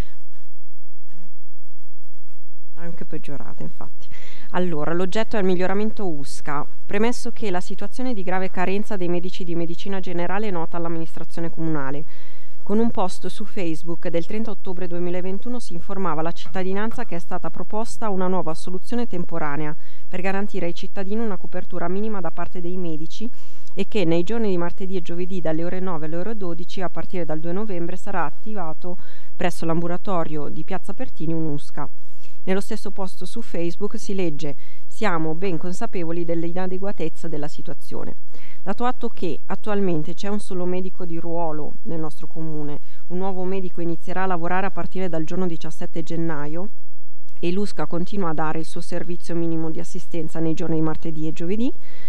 anche peggiorate, infatti. Allora, l'oggetto è il miglioramento U S C A. Premesso che la situazione di grave carenza dei medici di medicina generale è nota all'amministrazione comunale, con un post su Facebook del trenta ottobre duemilaventuno si informava la cittadinanza che è stata proposta una nuova soluzione temporanea per garantire ai cittadini una copertura minima da parte dei medici, e che nei giorni di martedì e giovedì dalle ore nove alle ore dodici a partire dal due novembre sarà attivato presso l'ambulatorio di Piazza Pertini un U S C A. Nello stesso post su Facebook si legge: siamo ben consapevoli dell'inadeguatezza della situazione. Dato atto che attualmente c'è un solo medico di ruolo nel nostro comune, un nuovo medico inizierà a lavorare a partire dal giorno diciassette gennaio e l'U S C A continua a dare il suo servizio minimo di assistenza nei giorni di martedì e giovedì,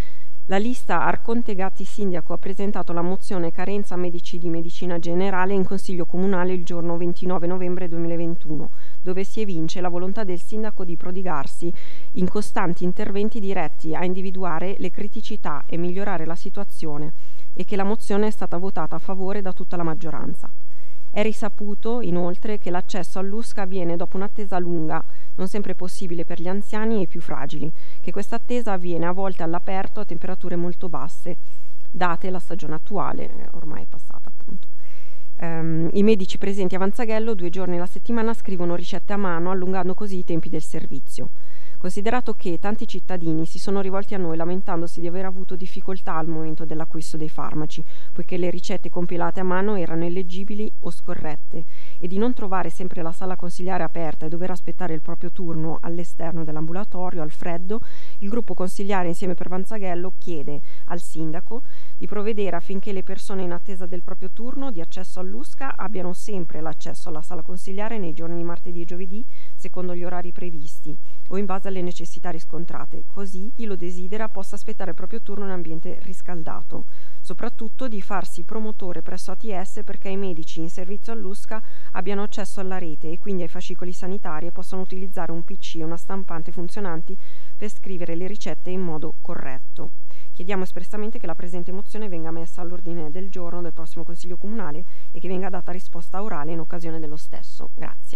La lista Arconte Gatti Sindaco ha presentato la mozione carenza medici di medicina generale in Consiglio Comunale il giorno ventinove novembre duemilaventuno, dove si evince la volontà del sindaco di prodigarsi in costanti interventi diretti a individuare le criticità e migliorare la situazione, e che la mozione è stata votata a favore da tutta la maggioranza. È risaputo, inoltre, che l'accesso all'U S C avviene dopo un'attesa lunga, non sempre possibile per gli anziani e i più fragili, che questa attesa avviene a volte all'aperto a temperature molto basse, date la stagione attuale, ormai è passata appunto. Um, I medici presenti a Vanzaghello due giorni alla settimana scrivono ricette a mano, allungando così i tempi del servizio. Considerato che tanti cittadini si sono rivolti a noi lamentandosi di aver avuto difficoltà al momento dell'acquisto dei farmaci, poiché le ricette compilate a mano erano illeggibili o scorrette, e di non trovare sempre la sala consigliare aperta e dover aspettare il proprio turno all'esterno dell'ambulatorio al freddo, il gruppo consigliare Insieme per Vanzaghello chiede al sindaco di provvedere affinché le persone in attesa del proprio turno di accesso all'U S C A abbiano sempre l'accesso alla sala consigliare nei giorni di martedì e giovedì secondo gli orari previsti o in base alle necessità riscontrate, così chi lo desidera possa aspettare il proprio turno in ambiente riscaldato. Soprattutto di farsi promotore presso A T S perché i medici in servizio all'U S C A abbiano accesso alla rete e quindi ai fascicoli sanitari e possano utilizzare un P C e una stampante funzionanti per scrivere le ricette in modo corretto. Chiediamo espressamente che la presente mozione venga messa all'ordine del giorno del prossimo Consiglio Comunale e che venga data risposta orale in occasione dello stesso. Grazie.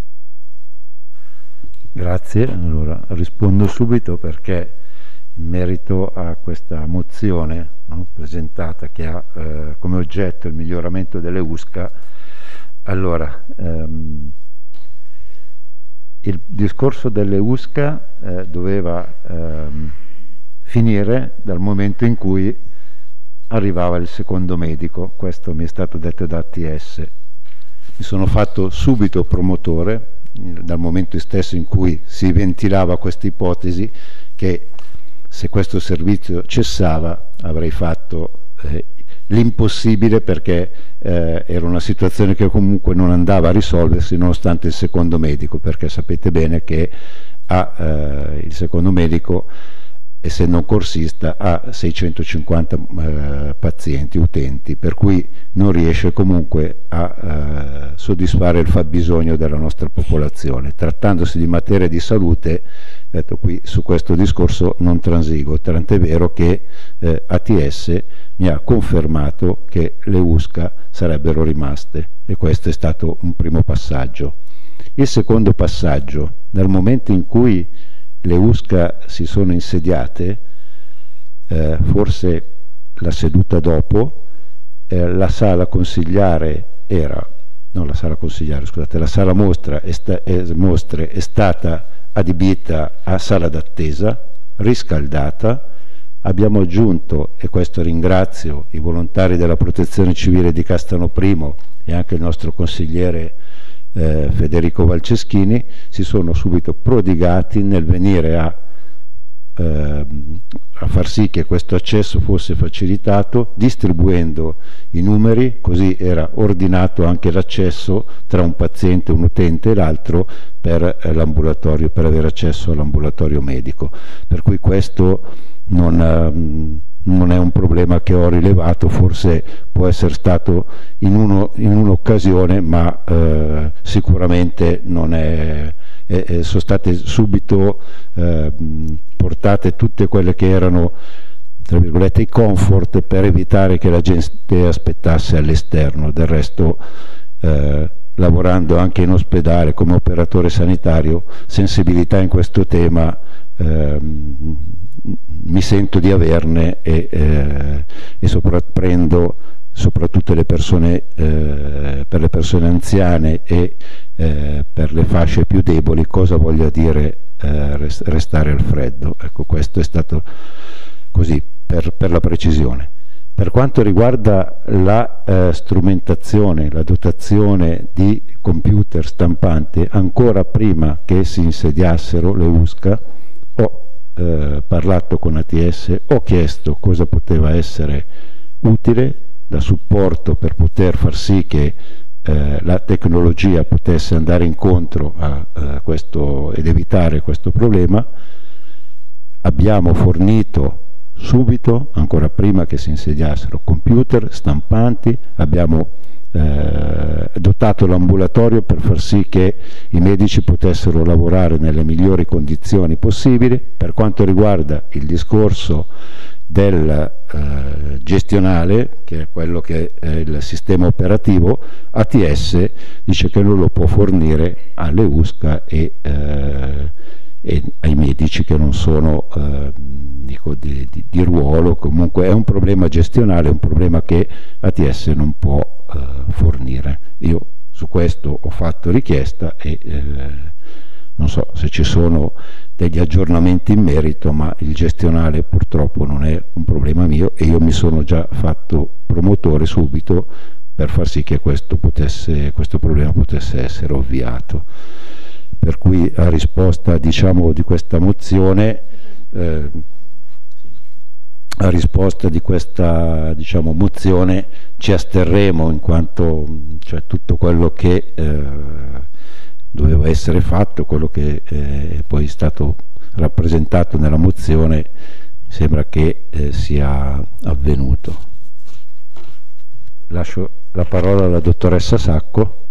Grazie, allora rispondo subito perché in merito a questa mozione, no, presentata che ha eh, come oggetto il miglioramento delle U S C A, allora ehm, il discorso delle U S C A eh, doveva ehm, finire dal momento in cui arrivava il secondo medico. Questo mi è stato detto da A T S. Mi sono fatto subito promotore dal momento stesso in cui si ventilava questa ipotesi che se questo servizio cessava avrei fatto eh, l'impossibile, perché eh, era una situazione che comunque non andava a risolversi nonostante il secondo medico, perché sapete bene che ha, eh, il secondo medico, essendo un corsista, ha seicentocinquanta eh, pazienti, utenti, per cui non riesce comunque a eh, soddisfare il fabbisogno della nostra popolazione. Trattandosi di materia di salute, detto qui, su questo discorso non transigo, tant'è vero che eh, A T S mi ha confermato che le U S C A sarebbero rimaste, e questo è stato un primo passaggio. Il secondo passaggio, dal momento in cui le U S C A si sono insediate, eh, forse la seduta dopo, eh, la sala consigliare era, no la sala consigliare, scusate, la sala mostra è, sta, è, mostre è stata adibita a sala d'attesa, riscaldata. Abbiamo aggiunto, e questo ringrazio i volontari della Protezione Civile di Castano Primo e anche il nostro consigliere Eh, Federico Valceschini, si sono subito prodigati nel venire a, eh, a far sì che questo accesso fosse facilitato, distribuendo i numeri, così era ordinato anche l'accesso tra un paziente, un utente e l'altro per eh, l'ambulatorio, per avere accesso all'ambulatorio medico. Per cui questo non eh, non è un problema che ho rilevato, forse può essere stato in, uno, in un'occasione, ma eh, sicuramente non è, è, è, sono state subito eh, portate tutte quelle che erano, tra virgolette, i comfort per evitare che la gente aspettasse all'esterno. Del resto, eh, lavorando anche in ospedale come operatore sanitario, sensibilità in questo tema eh, mi sento di averne, e, eh, e soprapprendo soprattutto le persone, eh, per le persone anziane e eh, per le fasce più deboli cosa voglia dire eh, restare al freddo. Ecco, questo è stato così per, per la precisione. Per quanto riguarda la eh, strumentazione, la dotazione di computer stampante, ancora prima che si insediassero le U S C A, ho eh, parlato con A T S, ho chiesto cosa poteva essere utile da supporto per poter far sì che eh, la tecnologia potesse andare incontro a, a questo ed evitare questo problema. Abbiamo fornito subito, ancora prima che si insediassero computer, stampanti, abbiamo eh, dotato l'ambulatorio per far sì che i medici potessero lavorare nelle migliori condizioni possibili. Per quanto riguarda il discorso del eh, gestionale, che è quello che è il sistema operativo, A T S dice che non lo può fornire alle U S C A e, eh, e ai medici che non sono eh, dico, di, di, di ruolo. Comunque è un problema gestionale, è un problema che A T S non può eh, fornire. Io su questo ho fatto richiesta e eh, non so se ci sono degli aggiornamenti in merito, ma il gestionale purtroppo non è un problema mio e io mi sono già fatto promotore subito per far sì che questo, potesse, questo problema potesse essere ovviato. Per cui a risposta, diciamo, di questa mozione, eh, a risposta di questa, diciamo, mozione ci asterremo, in quanto cioè, tutto quello che eh, doveva essere fatto, quello che eh, poi è stato rappresentato nella mozione, sembra che eh, sia avvenuto. Lascio la parola alla dottoressa Sacco.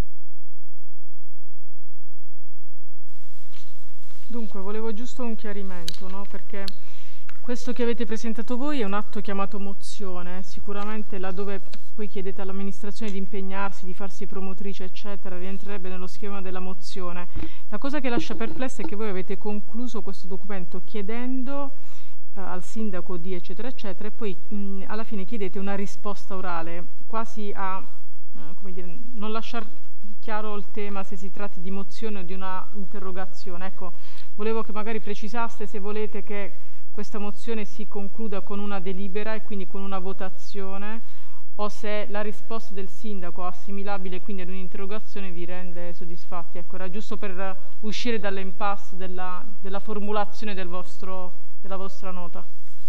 Dunque, volevo giusto un chiarimento, no? Perché questo che avete presentato voi è un atto chiamato mozione, sicuramente laddove poi chiedete all'amministrazione di impegnarsi, di farsi promotrice, eccetera, rientrerebbe nello schema della mozione. La cosa che lascia perplessa è che voi avete concluso questo documento chiedendo eh, al sindaco di eccetera, eccetera, e poi mh, alla fine chiedete una risposta orale, quasi a eh, come dire, non lasciar chiaro il tema se si tratti di mozione o di una interrogazione. Ecco, volevo che magari precisaste se volete che questa mozione si concluda con una delibera e quindi con una votazione, o se la risposta del sindaco, assimilabile quindi ad un'interrogazione, vi rende soddisfatti. Ecco, era giusto per uscire dall'impasse della, della formulazione del vostro, della vostra nota.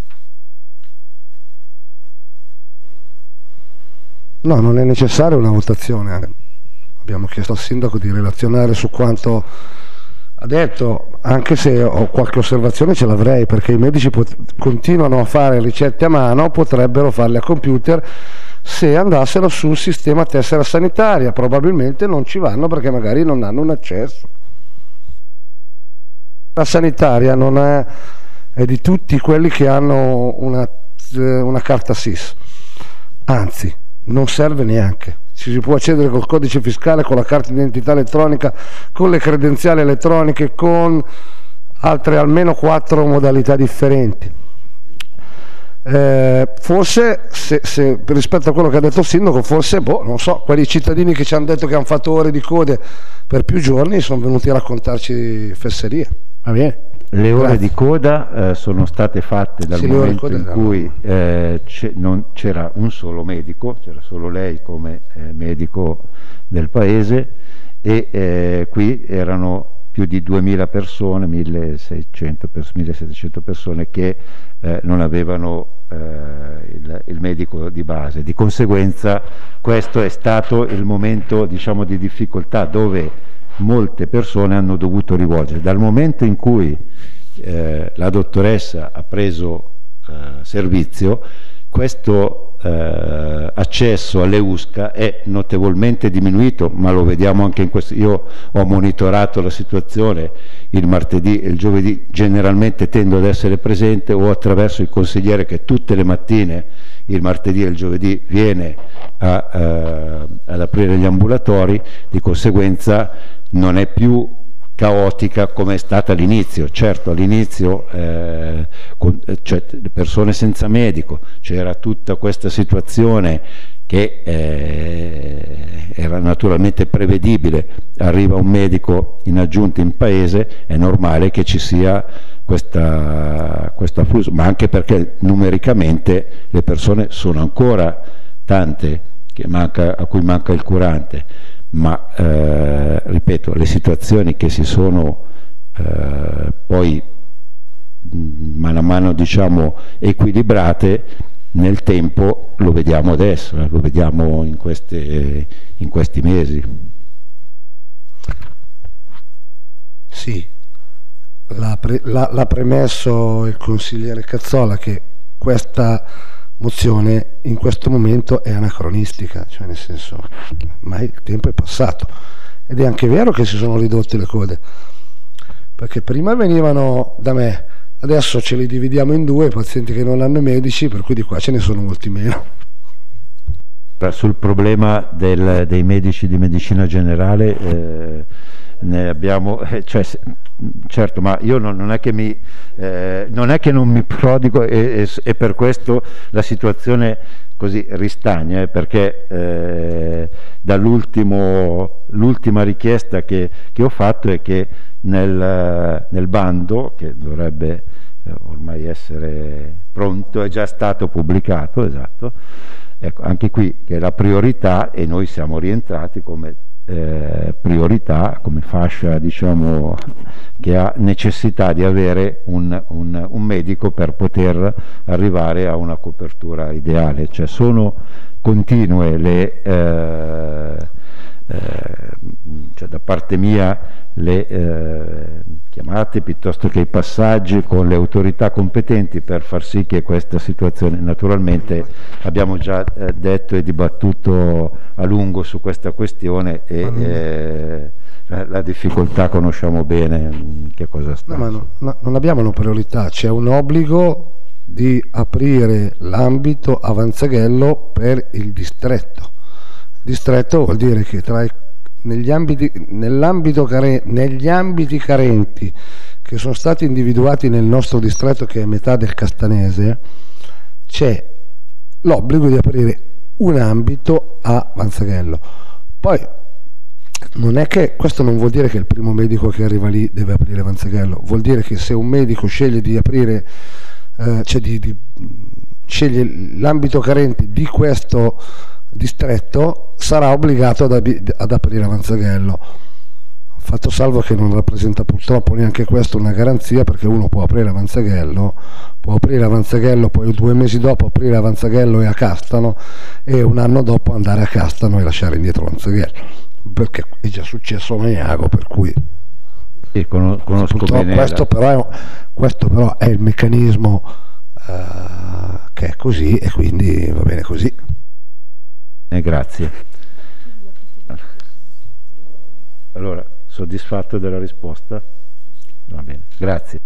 No, non è necessaria una votazione. Abbiamo chiesto al sindaco di relazionare su quanto ha detto, anche se ho qualche osservazione ce l'avrei, perché i medici continuano a fare ricette a mano, potrebbero farle a computer se andassero sul sistema tessera sanitaria. Probabilmente non ci vanno perché magari non hanno un accesso. La sanitaria non è, è di tutti quelli che hanno una, una carta S I S, anzi non serve neanche. Ci si può accedere col codice fiscale, con la carta d'identità elettronica, con le credenziali elettroniche, con altre almeno quattro modalità differenti. Eh, forse se, se, rispetto a quello che ha detto il sindaco, forse boh, non so, quelli cittadini che ci hanno detto che hanno fatto ore di code per più giorni sono venuti a raccontarci fesserie. Va bene. Le ore Grazie. di coda eh, sono state fatte dal sì, momento in cui eh, non c'era un solo medico, c'era solo lei come eh, medico del paese, e eh, qui erano più di duemila persone, milleseicento, millesettecento persone che eh, non avevano eh, il, il medico di base. Di conseguenza questo è stato il momento, diciamo, di difficoltà, dove molte persone hanno dovuto rivolgere. Dal momento in cui eh, la dottoressa ha preso eh, servizio, questo eh, accesso alle U S C A è notevolmente diminuito, ma lo vediamo anche in questo. Io ho monitorato la situazione il martedì e il giovedì, generalmente tendo ad essere presente o attraverso il consigliere che tutte le mattine, il martedì e il giovedì, viene a, eh, ad aprire gli ambulatori. Di conseguenza non è più caotica come è stata all'inizio. Certo, all'inizio eh, cioè, persone senza medico, c'era tutta questa situazione che eh, era naturalmente prevedibile. Arriva un medico in aggiunta in paese, è normale che ci sia questa, questo afflusso, ma anche perché numericamente le persone sono ancora tante che manca, a cui manca il curante. Ma eh, ripeto, le situazioni che si sono eh, poi mano a mano, diciamo, equilibrate nel tempo, lo vediamo adesso, eh, lo vediamo in, queste, in questi mesi. Sì, l'ha pre, premesso il consigliere Cazzola che questa mozione in questo momento è anacronistica, cioè nel senso, ormai il tempo è passato, ed è anche vero che si sono ridotte le code, perché prima venivano da me, adesso ce li dividiamo in due, i pazienti che non hanno i medici, per cui di qua ce ne sono molti meno. Sul problema del, dei medici di medicina generale eh, ne abbiamo, eh, cioè, certo, ma io non, non è che mi eh, non è che non mi prodigo e, e, e per questo la situazione così ristagna, eh, perché eh, dall'ultimo l'ultima richiesta che, che ho fatto è che nel, nel bando, che dovrebbe eh, ormai essere pronto, è già stato pubblicato, esatto, ecco, anche qui che è la priorità, e noi siamo rientrati come eh, priorità, come fascia, diciamo, che ha necessità di avere un, un, un medico per poter arrivare a una copertura ideale. Cioè sono continue le eh, eh, cioè da parte mia le eh, chiamate piuttosto che i passaggi con le autorità competenti per far sì che questa situazione, naturalmente abbiamo già eh, detto e dibattuto a lungo su questa questione, e eh, la, la difficoltà conosciamo bene che cosa sta. No, ma no, no, non abbiamo una priorità, c'è un obbligo di aprire l'ambito Avanzaghello per il distretto. Distretto vuol dire che tra i, negli ambiti, nell'ambito care, negli ambiti carenti che sono stati individuati nel nostro distretto, che è metà del Castanese, c'è l'obbligo di aprire un ambito a Avanzaghello. Poi non è che questo non vuol dire che il primo medico che arriva lì deve aprire Avanzaghello, vuol dire che se un medico sceglie di aprire eh, cioè di, di sceglie l'ambito carente di questo distretto, sarà obbligato ad, ad aprire Avanzaghello, fatto salvo che non rappresenta purtroppo neanche questo una garanzia, perché uno può aprire Avanzaghello, può aprire Avanzaghello, poi due mesi dopo aprire Avanzaghello e a Castano, e un anno dopo andare a Castano e lasciare indietro Avanzaghello, perché è già successo a Maiago, per cui sì, conosco bene questo, la... però, questo però è il meccanismo uh, che è così, e quindi va bene così. Eh, grazie. Allora, soddisfatto della risposta? Va bene, grazie.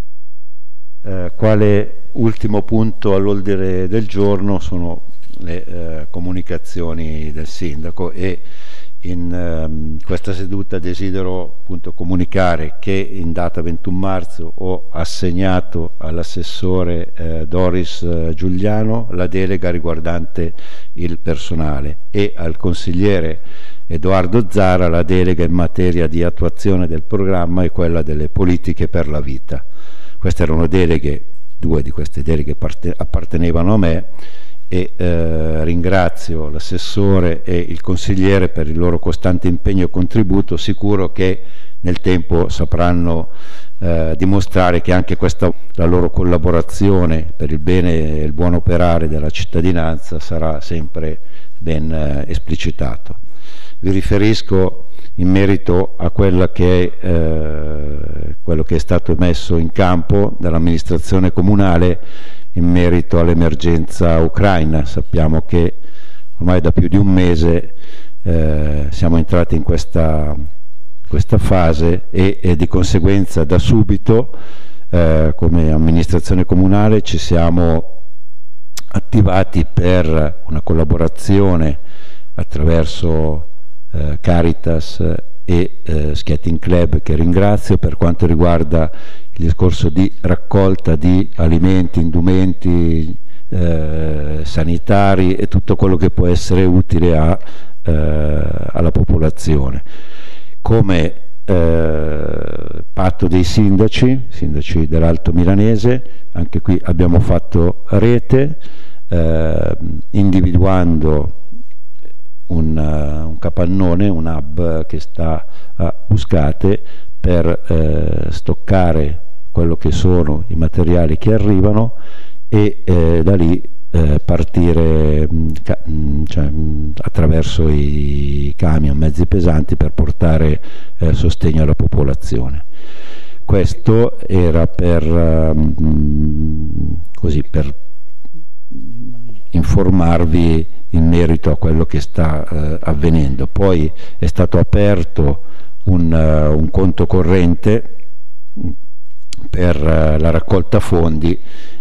Eh, quale ultimo punto all'ordine del giorno sono le eh, comunicazioni del sindaco, e in ehm, questa seduta desidero appunto comunicare che in data ventuno marzo ho assegnato all'assessore eh, Doris eh, Giuliano la delega riguardante il personale, e al consigliere Edoardo Zara la delega in materia di attuazione del programma e quella delle politiche per la vita. Queste erano deleghe, due di queste deleghe appartenevano a me, e eh, ringrazio l'assessore e il consigliere per il loro costante impegno e contributo, sicuro che nel tempo sapranno eh, dimostrare che anche questa, la loro collaborazione per il bene e il buon operare della cittadinanza sarà sempre ben eh, esplicitato. Vi riferisco in merito a quella che è, eh, quello che è stato messo in campo dall'amministrazione comunale in merito all'emergenza ucraina. Sappiamo che ormai da più di un mese eh, siamo entrati in questa, questa fase, e, e di conseguenza da subito eh, come amministrazione comunale ci siamo attivati per una collaborazione attraverso eh, Caritas e eh, Skating Club, che ringrazio, per quanto riguarda il discorso di raccolta di alimenti, indumenti eh, sanitari e tutto quello che può essere utile a, eh, alla popolazione. Come eh, patto dei sindaci, sindaci dell'Alto Milanese, anche qui abbiamo fatto rete eh, individuando un, uh, un capannone, un hub che sta a Buscate per eh, stoccare quello che sono i materiali che arrivano, e eh, da lì eh, partire mh, mh, cioè, mh, attraverso i camion, mezzi pesanti, per portare eh, sostegno alla popolazione. Questo era per, uh, mh, così, per informarvi in merito a quello che sta eh, avvenendo. Poi è stato aperto un, uh, un conto corrente per uh, la raccolta fondi,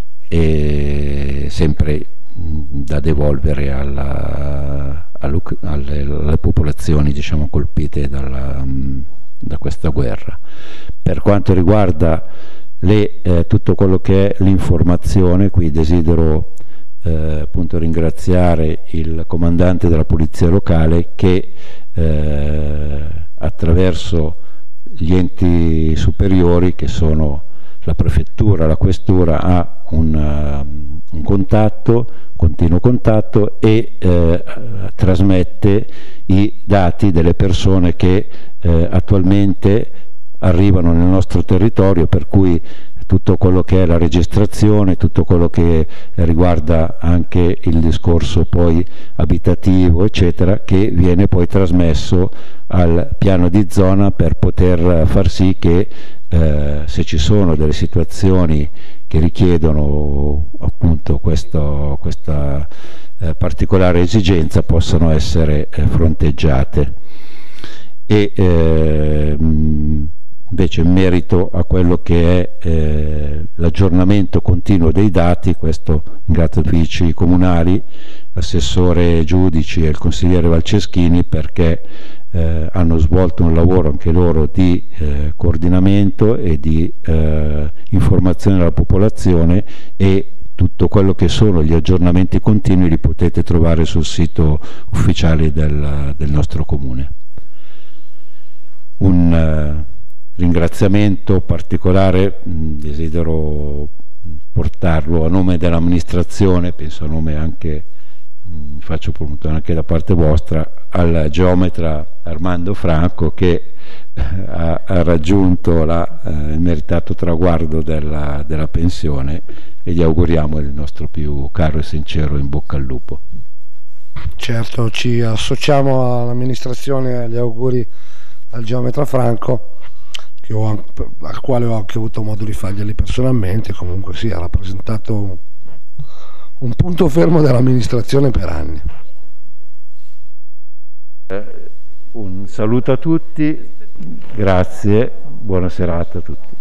e sempre mh, da devolvere alla, alle, alle popolazioni, diciamo, colpite dalla, mh, da questa guerra. Per quanto riguarda le, eh, tutto quello che è l'informazione, qui desidero eh, appunto ringraziare il comandante della polizia locale che eh, attraverso gli enti superiori, che sono la prefettura, la questura, ha un, uh, un contatto, continuo contatto, e eh, trasmette i dati delle persone che eh, attualmente arrivano nel nostro territorio, per cui tutto quello che è la registrazione, tutto quello che riguarda anche il discorso poi abitativo, eccetera, che viene poi trasmesso al piano di zona per poter far sì che eh, se ci sono delle situazioni che richiedono appunto questo, questa eh, particolare esigenza, possano essere eh, fronteggiate. E eh, invece in merito a quello che è eh, l'aggiornamento continuo dei dati, questo ringrazio gli uffici comunali, l'assessore Giudici e il consigliere Valceschini, perché eh, hanno svolto un lavoro anche loro di eh, coordinamento e di eh, informazione alla popolazione, e tutto quello che sono gli aggiornamenti continui li potete trovare sul sito ufficiale del, del nostro comune. Un uh, ringraziamento particolare mh, desidero portarlo a nome dell'amministrazione, penso a nome anche, mh, faccio promozione anche da parte vostra, al geometra Armando Franco, che eh, ha, ha raggiunto la, eh, il meritato traguardo della, della pensione, e gli auguriamo il nostro più caro e sincero in bocca al lupo. Certo, ci associamo all'amministrazione agli auguri al geometra Franco, che ho, al quale ho anche avuto modo di farglieli personalmente. Comunque sì, ha rappresentato un, un punto fermo dell'amministrazione per anni. Eh, un saluto a tutti, grazie, buona serata a tutti.